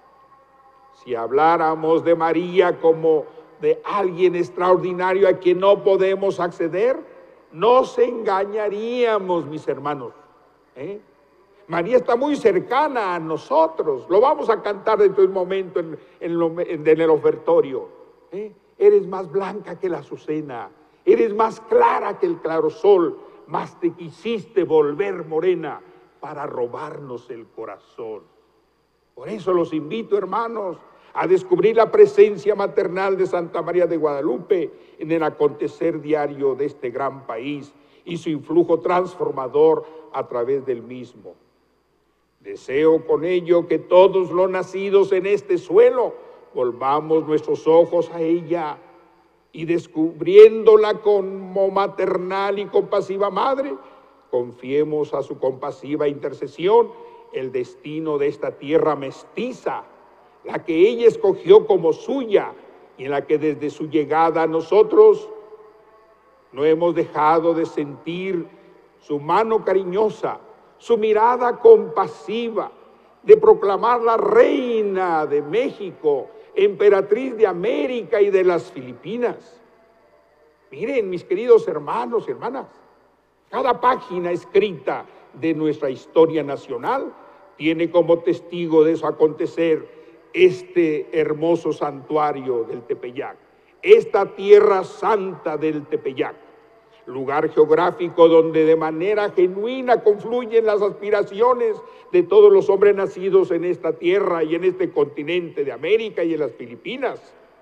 [SPEAKER 1] Si habláramos de María como de alguien extraordinario a quien no podemos acceder, nos engañaríamos, mis hermanos. ¿eh? María está muy cercana a nosotros. Lo vamos a cantar dentro de un momento en, en, lo, en, en el ofertorio. ¿eh? Eres más blanca que la azucena, eres más clara que el clarosol, mas te quisiste volver morena para robarnos el corazón. Por eso los invito, hermanos, a descubrir la presencia maternal de Santa María de Guadalupe en el acontecer diario de este gran país y su influjo transformador a través del mismo. Deseo con ello que todos los nacidos en este suelo volvamos nuestros ojos a ella y descubriéndola como maternal y compasiva madre, confiemos a su compasiva intercesión el destino de esta tierra mestiza, la que ella escogió como suya y en la que desde su llegada a nosotros no hemos dejado de sentir su mano cariñosa, su mirada compasiva, de proclamarla reina de México, emperatriz de América y de las Filipinas. Miren, mis queridos hermanos y hermanas, cada página escrita de nuestra historia nacional tiene como testigo de su acontecer este hermoso santuario del Tepeyac, esta tierra santa del Tepeyac, lugar geográfico donde de manera genuina confluyen las aspiraciones de todos los hombres nacidos en esta tierra y en este continente de América y en las Filipinas.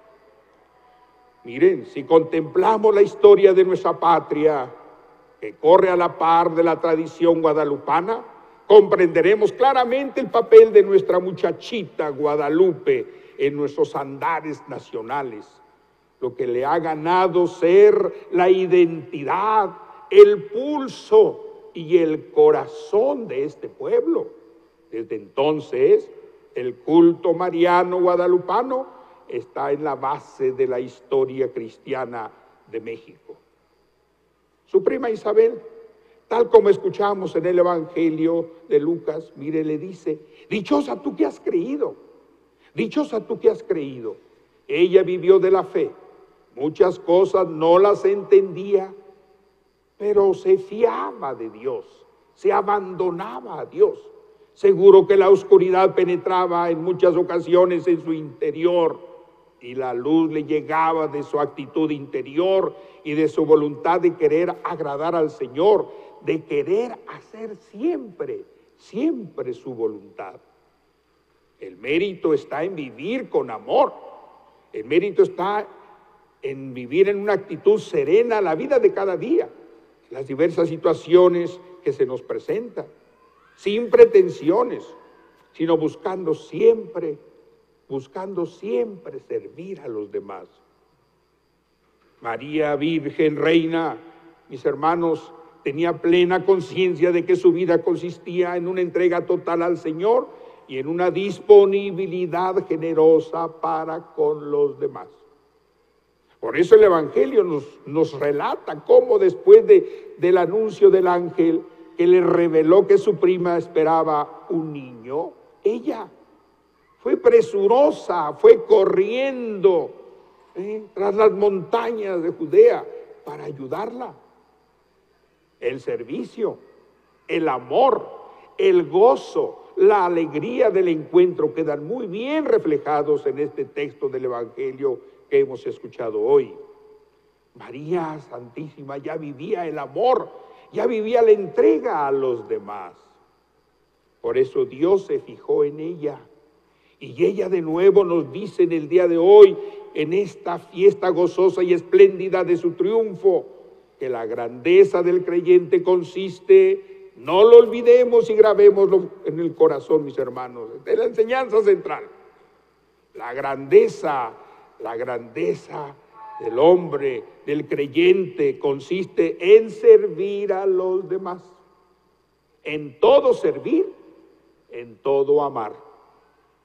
[SPEAKER 1] Miren, si contemplamos la historia de nuestra patria, que corre a la par de la tradición guadalupana, comprenderemos claramente el papel de nuestra muchachita Guadalupe en nuestros andares nacionales, lo que le ha ganado ser la identidad, el pulso y el corazón de este pueblo. Desde entonces, el culto mariano guadalupano está en la base de la historia cristiana de México. Su prima Isabel, tal como escuchamos en el Evangelio de Lucas, mire, le dice, dichosa tú que has creído, dichosa tú que has creído. Ella vivió de la fe. Muchas cosas no las entendía, pero se fiaba de Dios, se abandonaba a Dios. Seguro que la oscuridad penetraba en muchas ocasiones en su interior y la luz le llegaba de su actitud interior y de su voluntad de querer agradar al Señor, de querer hacer siempre, siempre su voluntad. El mérito está en vivir con amor, el mérito está en vivir en una actitud serena la vida de cada día, las diversas situaciones que se nos presentan, sin pretensiones, sino buscando siempre, buscando siempre servir a los demás. María Virgen Reina, mis hermanos, tenía plena conciencia de que su vida consistía en una entrega total al Señor y en una disponibilidad generosa para con los demás. Por eso el Evangelio nos, nos relata cómo después de, del anuncio del ángel que le reveló que su prima esperaba un niño, ella fue presurosa, fue corriendo ¿eh? tras las montañas de Judea para ayudarla. El servicio, el amor, el gozo, la alegría del encuentro quedan muy bien reflejados en este texto del Evangelio que hemos escuchado hoy. María Santísima ya vivía el amor, ya vivía la entrega a los demás. Por eso Dios se fijó en ella. Y ella de nuevo nos dice en el día de hoy, en esta fiesta gozosa y espléndida de su triunfo, que la grandeza del creyente consiste, no lo olvidemos y grabémoslo en el corazón, mis hermanos, de la enseñanza central. La grandeza La grandeza del hombre, del creyente, consiste en servir a los demás. En todo servir, en todo amar.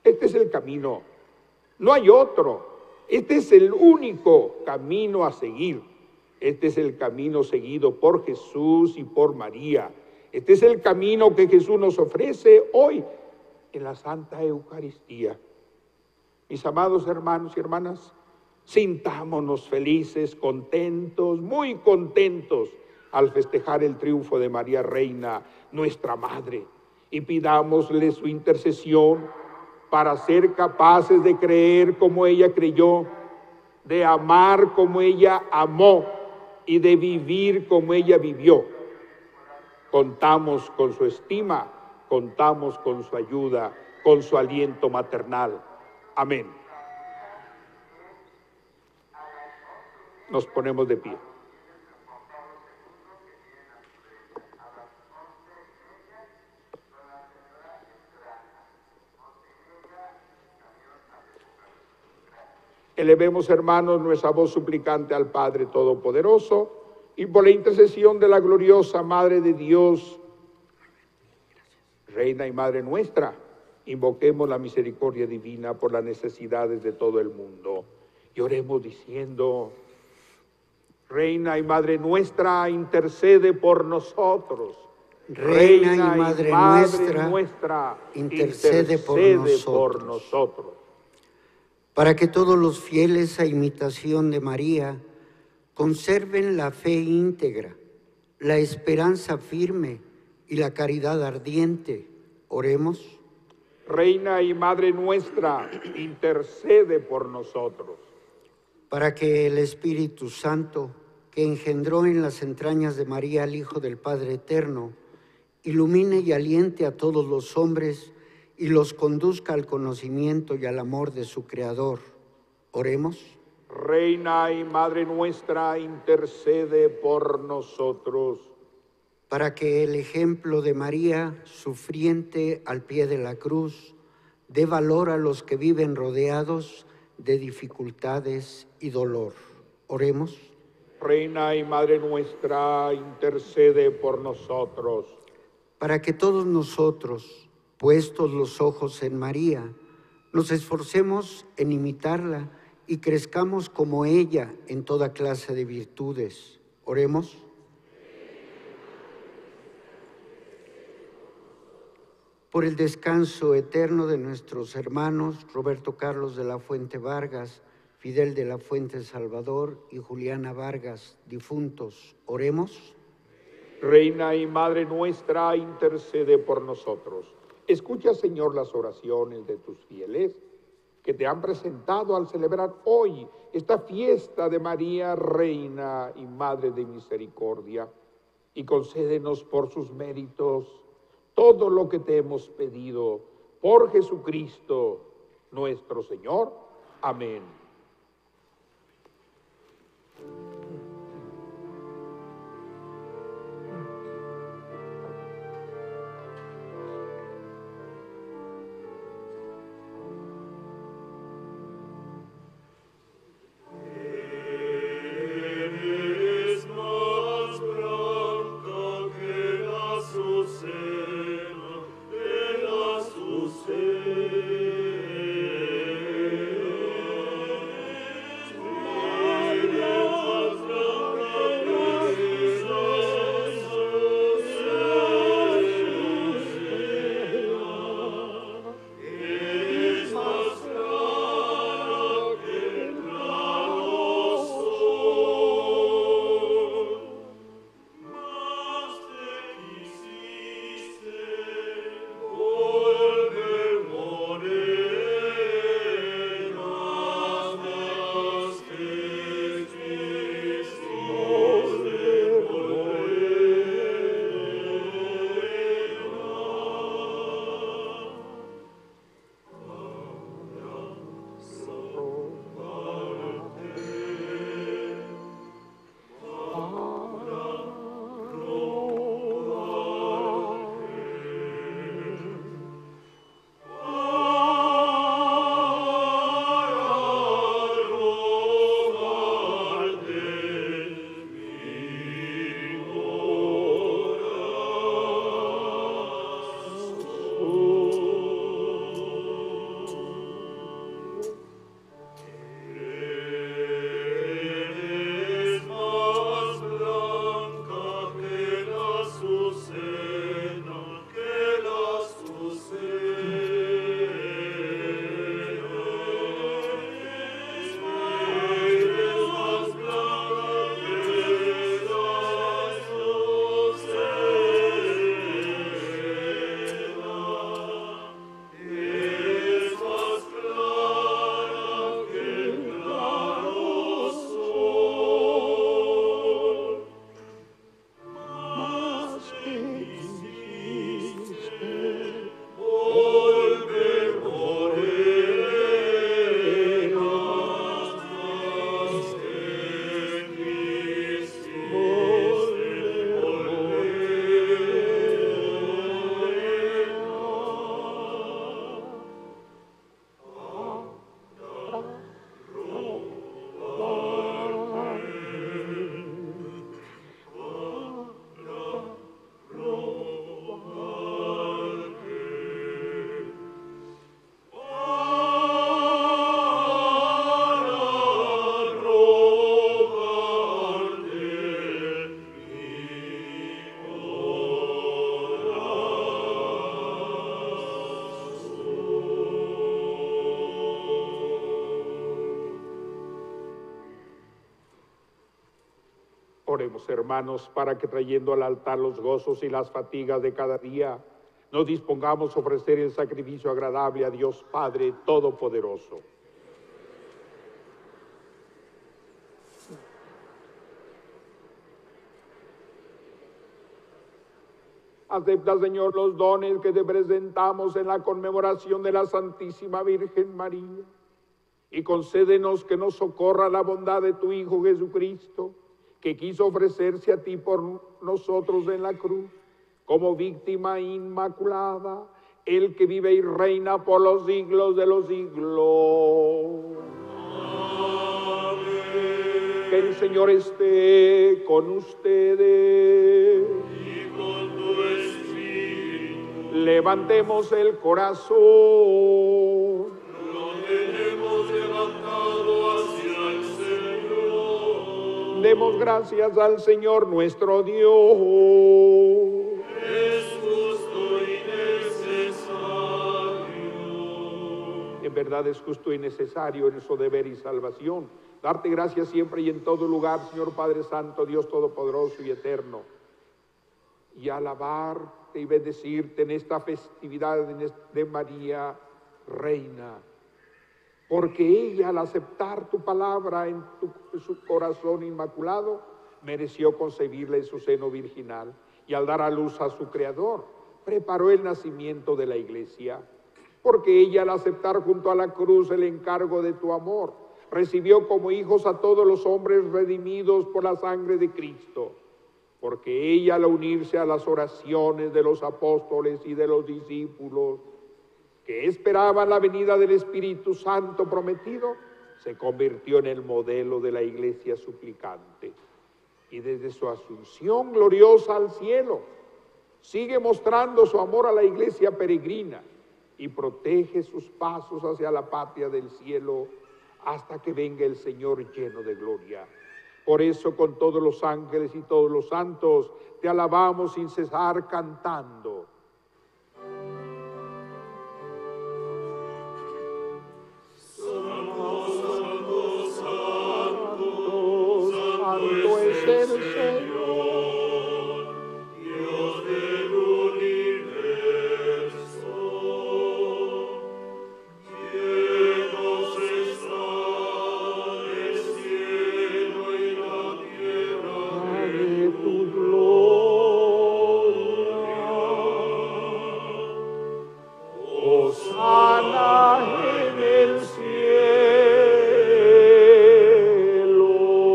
[SPEAKER 1] Este es el camino, no hay otro. Este es el único camino a seguir. Este es el camino seguido por Jesús y por María. Este es el camino que Jesús nos ofrece hoy en la Santa Eucaristía. Mis amados hermanos y hermanas, sintámonos felices, contentos, muy contentos al festejar el triunfo de María Reina, nuestra Madre, y pidámosle su intercesión para ser capaces de creer como ella creyó, de amar como ella amó y de vivir como ella vivió. Contamos con su estima, contamos con su ayuda, con su aliento maternal. Amén. Nos ponemos de pie. Elevemos, hermanos, nuestra voz suplicante al Padre Todopoderoso y por la intercesión de la gloriosa Madre de Dios, Reina y Madre nuestra, invoquemos la misericordia divina por las necesidades de todo el mundo. Y oremos diciendo: Reina y Madre nuestra, intercede por nosotros.
[SPEAKER 7] Reina, Reina y Madre, y Madre nuestra,
[SPEAKER 1] nuestra,
[SPEAKER 7] intercede, intercede por, nosotros. por nosotros. Para que todos los fieles a imitación de María conserven la fe íntegra, la esperanza firme y la caridad ardiente. Oremos.
[SPEAKER 1] Reina y Madre nuestra, intercede por nosotros.
[SPEAKER 7] Para que el Espíritu Santo, que engendró en las entrañas de María al Hijo del Padre Eterno, ilumine y aliente a todos los hombres y los conduzca al conocimiento y al amor de su Creador. Oremos.
[SPEAKER 1] Reina y Madre nuestra, intercede por nosotros.
[SPEAKER 7] Para que el ejemplo de María, sufriente al pie de la cruz, dé valor a los que viven rodeados de dificultades y dolor. Oremos.
[SPEAKER 1] Reina y Madre nuestra, intercede por nosotros.
[SPEAKER 7] Para que todos nosotros, puestos los ojos en María, nos esforcemos en imitarla y crezcamos como ella en toda clase de virtudes. Oremos. Por el descanso eterno de nuestros hermanos Roberto Carlos de la Fuente Vargas, Fidel de la Fuente Salvador y Juliana Vargas, difuntos, oremos.
[SPEAKER 1] Reina y Madre nuestra, intercede por nosotros. Escucha, Señor, las oraciones de tus fieles que te han presentado al celebrar hoy esta fiesta de María, Reina y Madre de Misericordia, y concédenos por sus méritos todo lo que te hemos pedido por Jesucristo nuestro Señor. Amén. Oremos, hermanos, para que trayendo al altar los gozos y las fatigas de cada día, nos dispongamos a ofrecer el sacrificio agradable a Dios Padre Todopoderoso. Acepta, Señor, los dones que te presentamos en la conmemoración de la Santísima Virgen María, y concédenos que nos socorra la bondad de tu Hijo Jesucristo, que quiso ofrecerse a ti por nosotros en la cruz, como víctima inmaculada, el que vive y reina por los siglos de los siglos. Amén. Que el Señor esté con ustedes.
[SPEAKER 3] Y con tu espíritu.
[SPEAKER 1] Levantemos el corazón.
[SPEAKER 3] Lo tenemos levantado hacia el Señor.
[SPEAKER 1] Demos gracias al Señor nuestro Dios.
[SPEAKER 3] Es justo y necesario.
[SPEAKER 1] En verdad es justo y necesario en nuestro deber y salvación darte gracias siempre y en todo lugar, Señor Padre Santo, Dios Todopoderoso y Eterno, y alabarte y bendecirte en esta festividad de María, Reina, porque ella, al aceptar tu palabra en, tu, en su corazón inmaculado, mereció concebirla en su seno virginal, y al dar a luz a su Creador, preparó el nacimiento de la Iglesia, porque ella, al aceptar junto a la cruz el encargo de tu amor, recibió como hijos a todos los hombres redimidos por la sangre de Cristo, porque ella, al unirse a las oraciones de los apóstoles y de los discípulos, que esperaban la venida del Espíritu Santo prometido, se convirtió en el modelo de la Iglesia suplicante. Y desde su asunción gloriosa al cielo, sigue mostrando su amor a la Iglesia peregrina y protege sus pasos hacia la patria del cielo hasta que venga el Señor lleno de gloria. Por eso, con todos los ángeles y todos los santos, te alabamos sin cesar cantando.
[SPEAKER 3] Santo, santo, santo,
[SPEAKER 1] Santo es el Señor,
[SPEAKER 3] Dios del universo. Llenos está el cielo y la tierra
[SPEAKER 1] de tu gloria. Hosana en el cielo.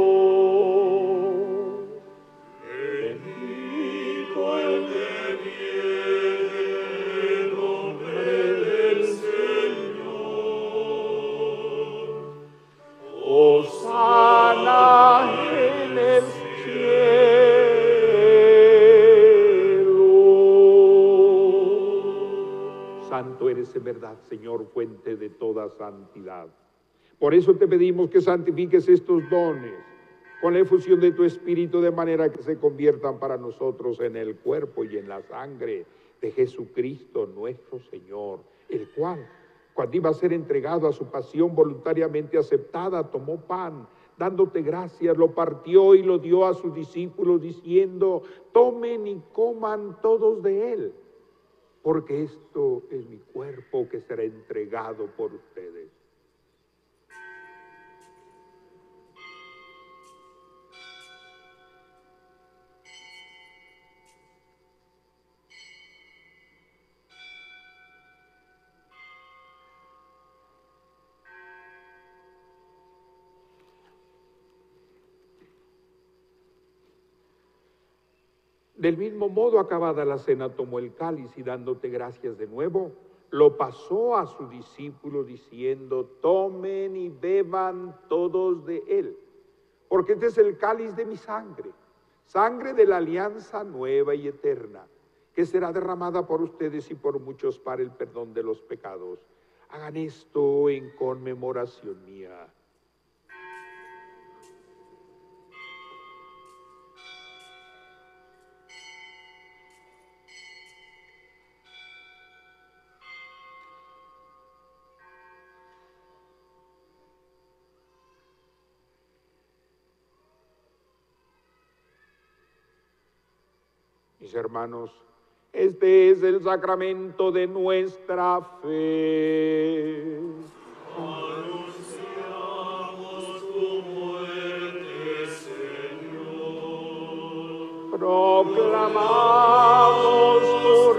[SPEAKER 3] Bendito el que viene en nombre del Señor.
[SPEAKER 1] Hosana en el cielo. Santo eres en verdad, Señor, fuente de toda santidad. Por eso te pedimos que santifiques estos dones con la efusión de tu Espíritu, de manera que se conviertan para nosotros en el cuerpo y en la sangre de Jesucristo nuestro Señor, el cual, cuando iba a ser entregado a su pasión voluntariamente aceptada, tomó pan, dándote gracias, lo partió y lo dio a sus discípulos, diciendo: tomen y coman todos de él, porque esto es mi cuerpo que será entregado por ustedes. Del mismo modo, acabada la cena, tomó el cáliz y dándote gracias de nuevo, lo pasó a sus discípulos diciendo: tomen y beban todos de él, porque este es el cáliz de mi sangre, sangre de la alianza nueva y eterna, que será derramada por ustedes y por muchos para el perdón de los pecados. Hagan esto en conmemoración mía. Mis hermanos, este es el sacramento de nuestra fe.
[SPEAKER 3] Anunciamos tu muerte, Señor.
[SPEAKER 1] Proclamamos tu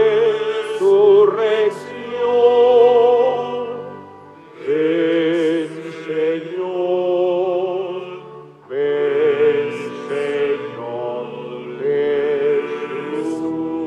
[SPEAKER 1] resurrección. Ven, Señor, ven, Señor Jesús.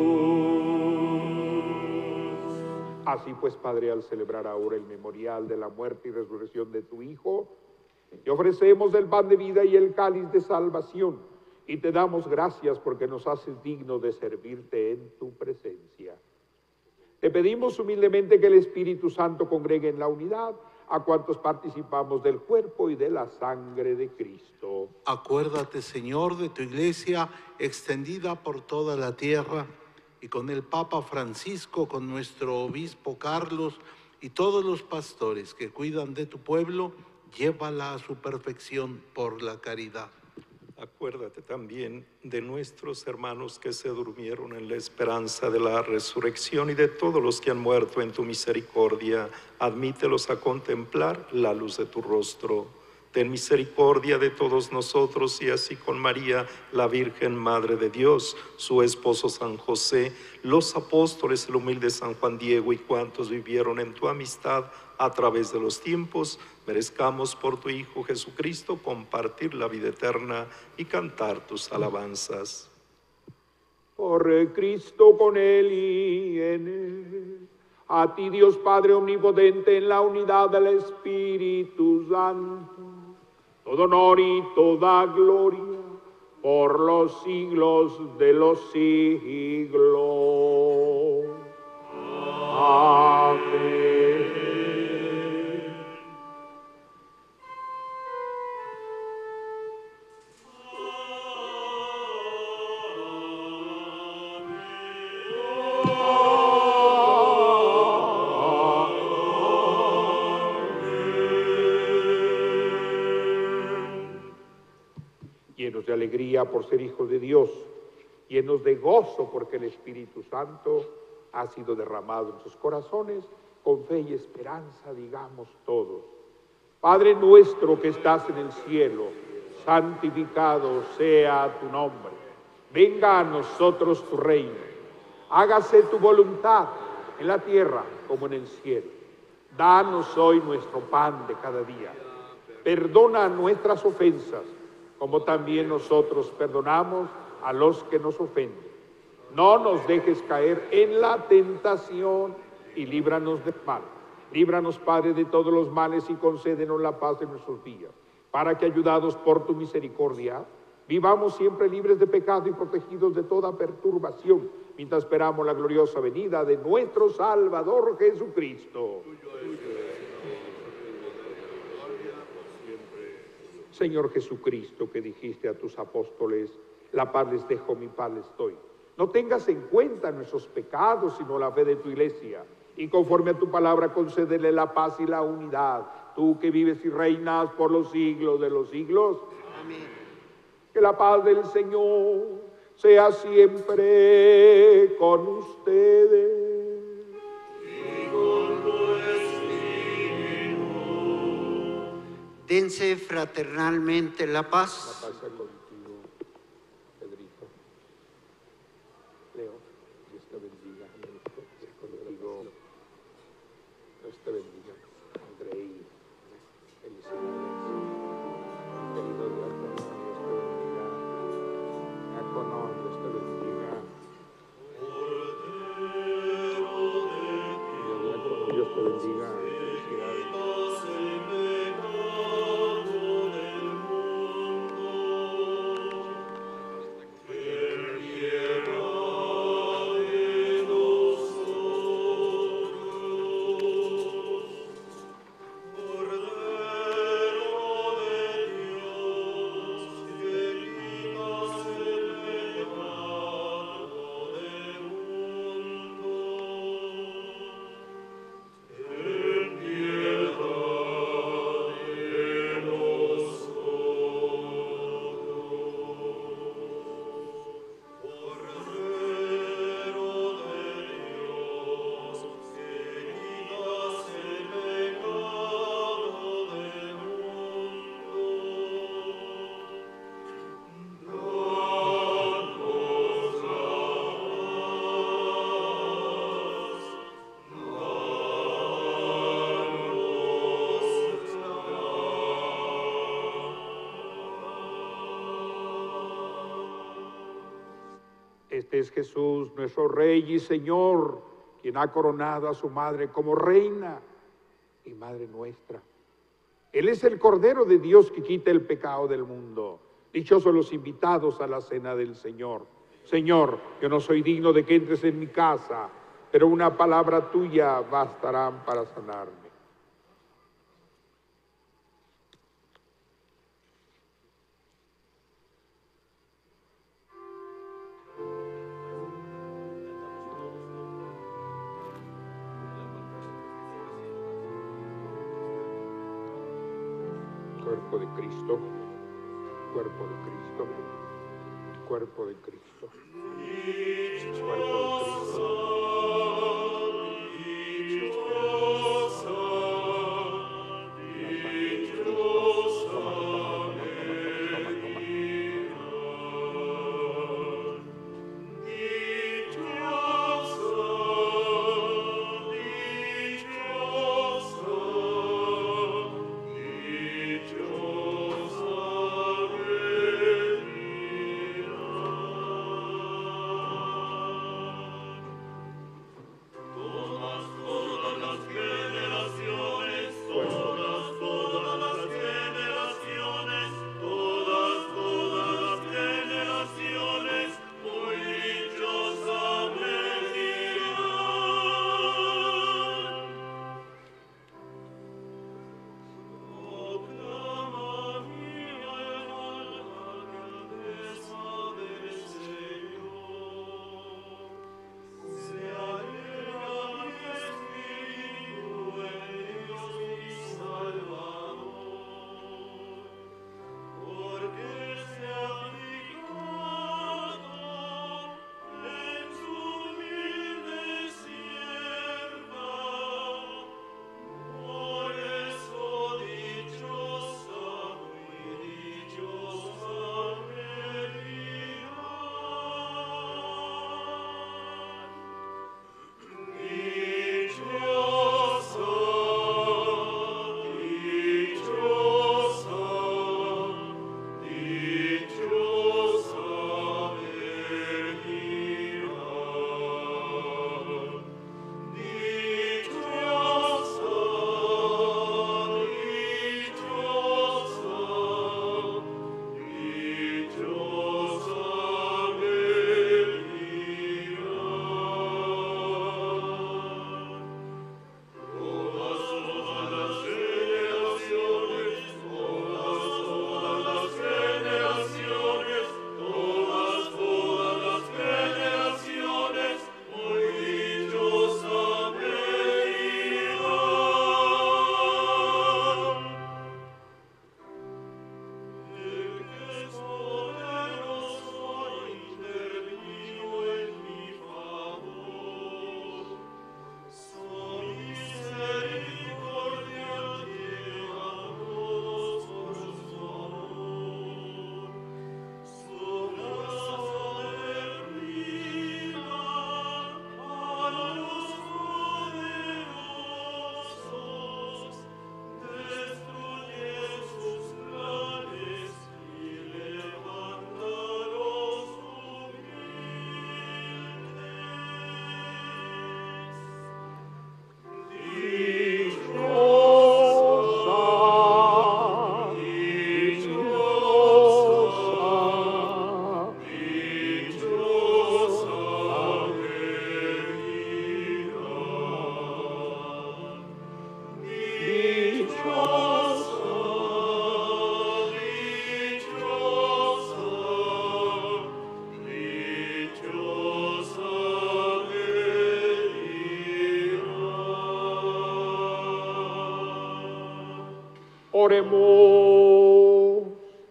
[SPEAKER 1] Así pues, Padre, al celebrar ahora el memorial de la muerte y resurrección de tu Hijo, te ofrecemos el pan de vida y el cáliz de salvación, y te damos gracias porque nos haces dignos de servirte en tu presencia. Te pedimos humildemente que el Espíritu Santo congregue en la unidad a cuantos participamos del cuerpo y de la sangre de Cristo.
[SPEAKER 8] Acuérdate, Señor, de tu iglesia extendida por toda la tierra, y con el Papa Francisco, con nuestro obispo Carlos y todos los pastores que cuidan de tu pueblo, llévala a su perfección por la caridad.
[SPEAKER 9] Acuérdate también de nuestros hermanos que se durmieron en la esperanza de la resurrección y de todos los que han muerto en tu misericordia. Admítelos a contemplar la luz de tu rostro. Ten misericordia de todos nosotros y así con María, la Virgen Madre de Dios, su esposo San José, los apóstoles, el humilde San Juan Diego y cuantos vivieron en tu amistad a través de los tiempos, merezcamos por tu Hijo Jesucristo compartir la vida eterna y cantar tus alabanzas.
[SPEAKER 1] Por Cristo, con Él y en Él, a ti Dios Padre omnipotente, en la unidad del Espíritu Santo, todo honor y toda gloria por los siglos de los siglos. Amén. Llenos de alegría por ser hijos de Dios, llenos de gozo porque el Espíritu Santo ha sido derramado en sus corazones, con fe y esperanza digamos todos: Padre nuestro que estás en el cielo, santificado sea tu nombre. Venga a nosotros tu reino. Hágase tu voluntad en la tierra como en el cielo. Danos hoy nuestro pan de cada día. Perdona nuestras ofensas, como también nosotros perdonamos a los que nos ofenden. No nos dejes caer en la tentación y líbranos del mal. Líbranos, Padre, de todos los males y concédenos la paz en nuestros días, para que, ayudados por tu misericordia, vivamos siempre libres de pecado y protegidos de toda perturbación, mientras esperamos la gloriosa venida de nuestro Salvador Jesucristo. Señor Jesucristo, que dijiste a tus apóstoles: la paz les dejo, mi paz les doy. No tengas en cuenta nuestros pecados, sino la fe de tu iglesia. Y conforme a tu palabra, concédele la paz y la unidad. Tú que vives y reinas por los siglos de los siglos. Amén. Que la paz del Señor sea siempre con ustedes.
[SPEAKER 3] Y con tu espíritu.
[SPEAKER 7] Dense fraternalmente la paz.
[SPEAKER 1] La paz sea contigo, Pedrito. Leo, Dios te bendiga. Sea contigo. Dios te bendiga. Andrei, felicidades. Querido diácono, Dios te bendiga. Diácono, Dios te bendiga. Querido diácono, Dios te bendiga. Felicidades. Este es Jesús, nuestro Rey y Señor, quien ha coronado a su madre como reina y madre nuestra. Él es el Cordero de Dios que quita el pecado del mundo. Dichosos los invitados a la cena del Señor. Señor, yo no soy digno de que entres en mi casa, pero una palabra tuya bastarán para sanarme. Cuerpo de Cristo, cuerpo de Cristo, cuerpo de Cristo, cuerpo de Cristo. Oremos.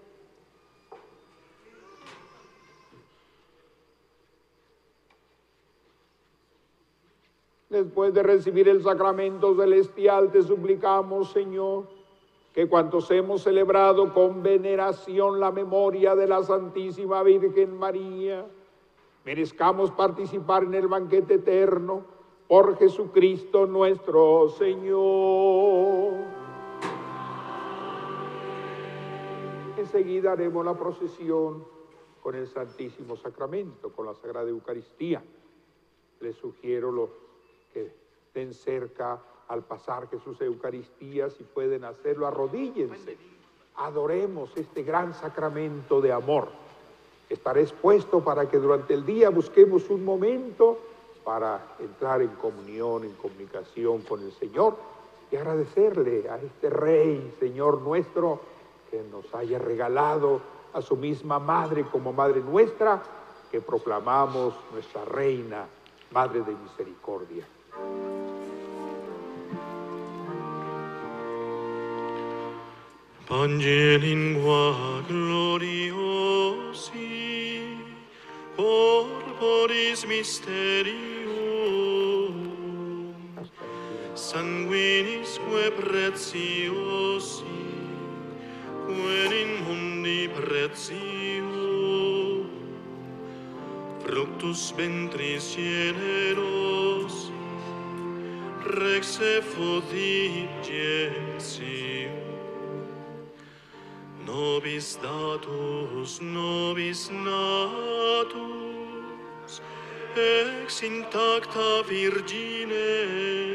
[SPEAKER 1] Después de recibir el sacramento celestial, te suplicamos, Señor, que cuantos hemos celebrado con veneración la memoria de la Santísima Virgen María, merezcamos participar en el banquete eterno por Jesucristo nuestro Señor. Enseguida haremos la procesión con el Santísimo Sacramento, con la Sagrada Eucaristía. Les sugiero los que estén cerca al pasar Jesús Eucaristía, si pueden hacerlo, arrodíllense. Adoremos este gran sacramento de amor. Estaré expuesto para que durante el día busquemos un momento para entrar en comunión, en comunicación con el Señor y agradecerle a este Rey, Señor nuestro, que nos haya regalado a su misma Madre como Madre nuestra, que proclamamos nuestra Reina, Madre de Misericordia.
[SPEAKER 2] Vangeli lingua gloriosi, corporis mysterium, sanguinisque preciosi, quel in mundi pretium, fructus ventris generosi, rex effudit gentium. Nobis datus, nobis natus, ex intacta Virgine,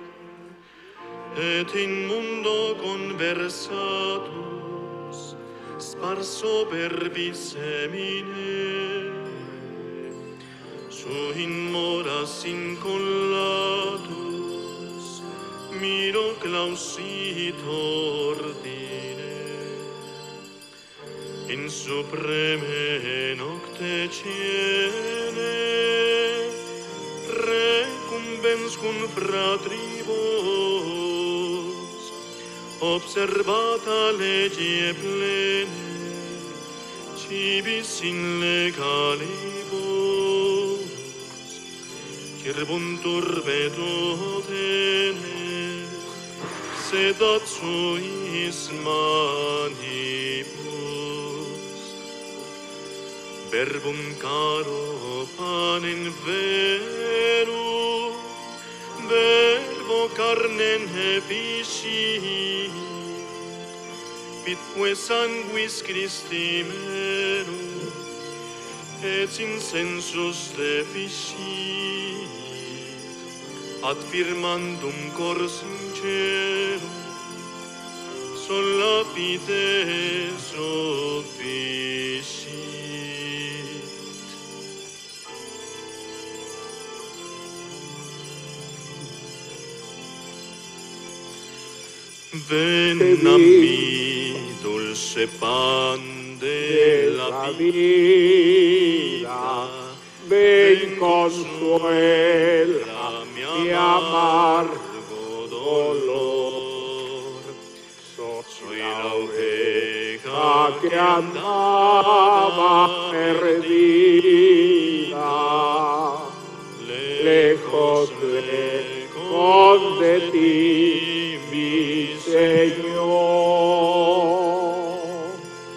[SPEAKER 2] et in mundo conversatus, sparso per semine, su in moras incollatus, miro clausit ordine. In supreme nocte ciene, recumbens cum fratribus, observata legie plene, cibis in legalibus, cirbuntur vetutene, sedat suis manibus. Verbum caro panem verum, verbo carnem efficit, pitque sanguis Christi merum, et in sensus deficit, ad firmandum cor sincerum, sola fide sufficit. Ven a mí, dulce pan de la vida, ven consuela mi amargo dolor. Soy la oveja que andaba perdida, lejos, lejos de ti, mi Señor.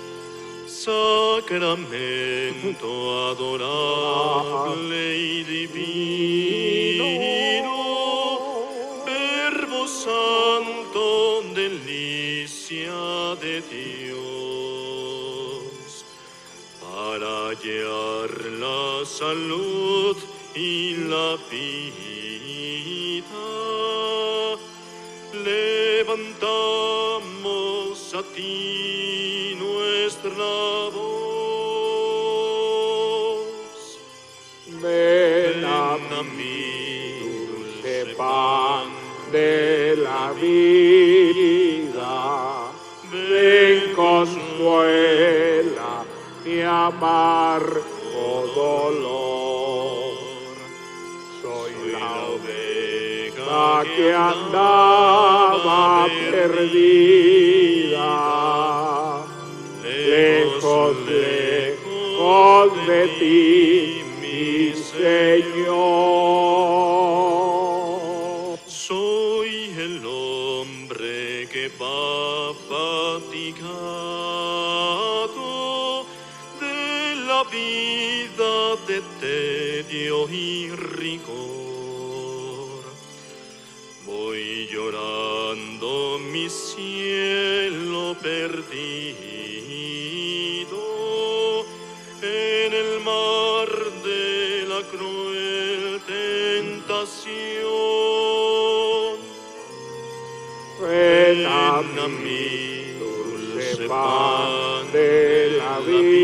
[SPEAKER 2] Sacramento adorable y divino, Verbo Santo, delicia de Dios, para hallar la salud y la vida, levantamos a ti nuestra voz. Ven a mí, dulce pan de la vida, ven consuela mi amargo dolor. Soy la oveja que andaba perdida, lejos, lejos de ti, mi Señor. Soy el hombre que va fatigado de la vida de tedio y rigor. Voy llorando mi cielo perdido
[SPEAKER 1] a mí, dulce pan de la vida.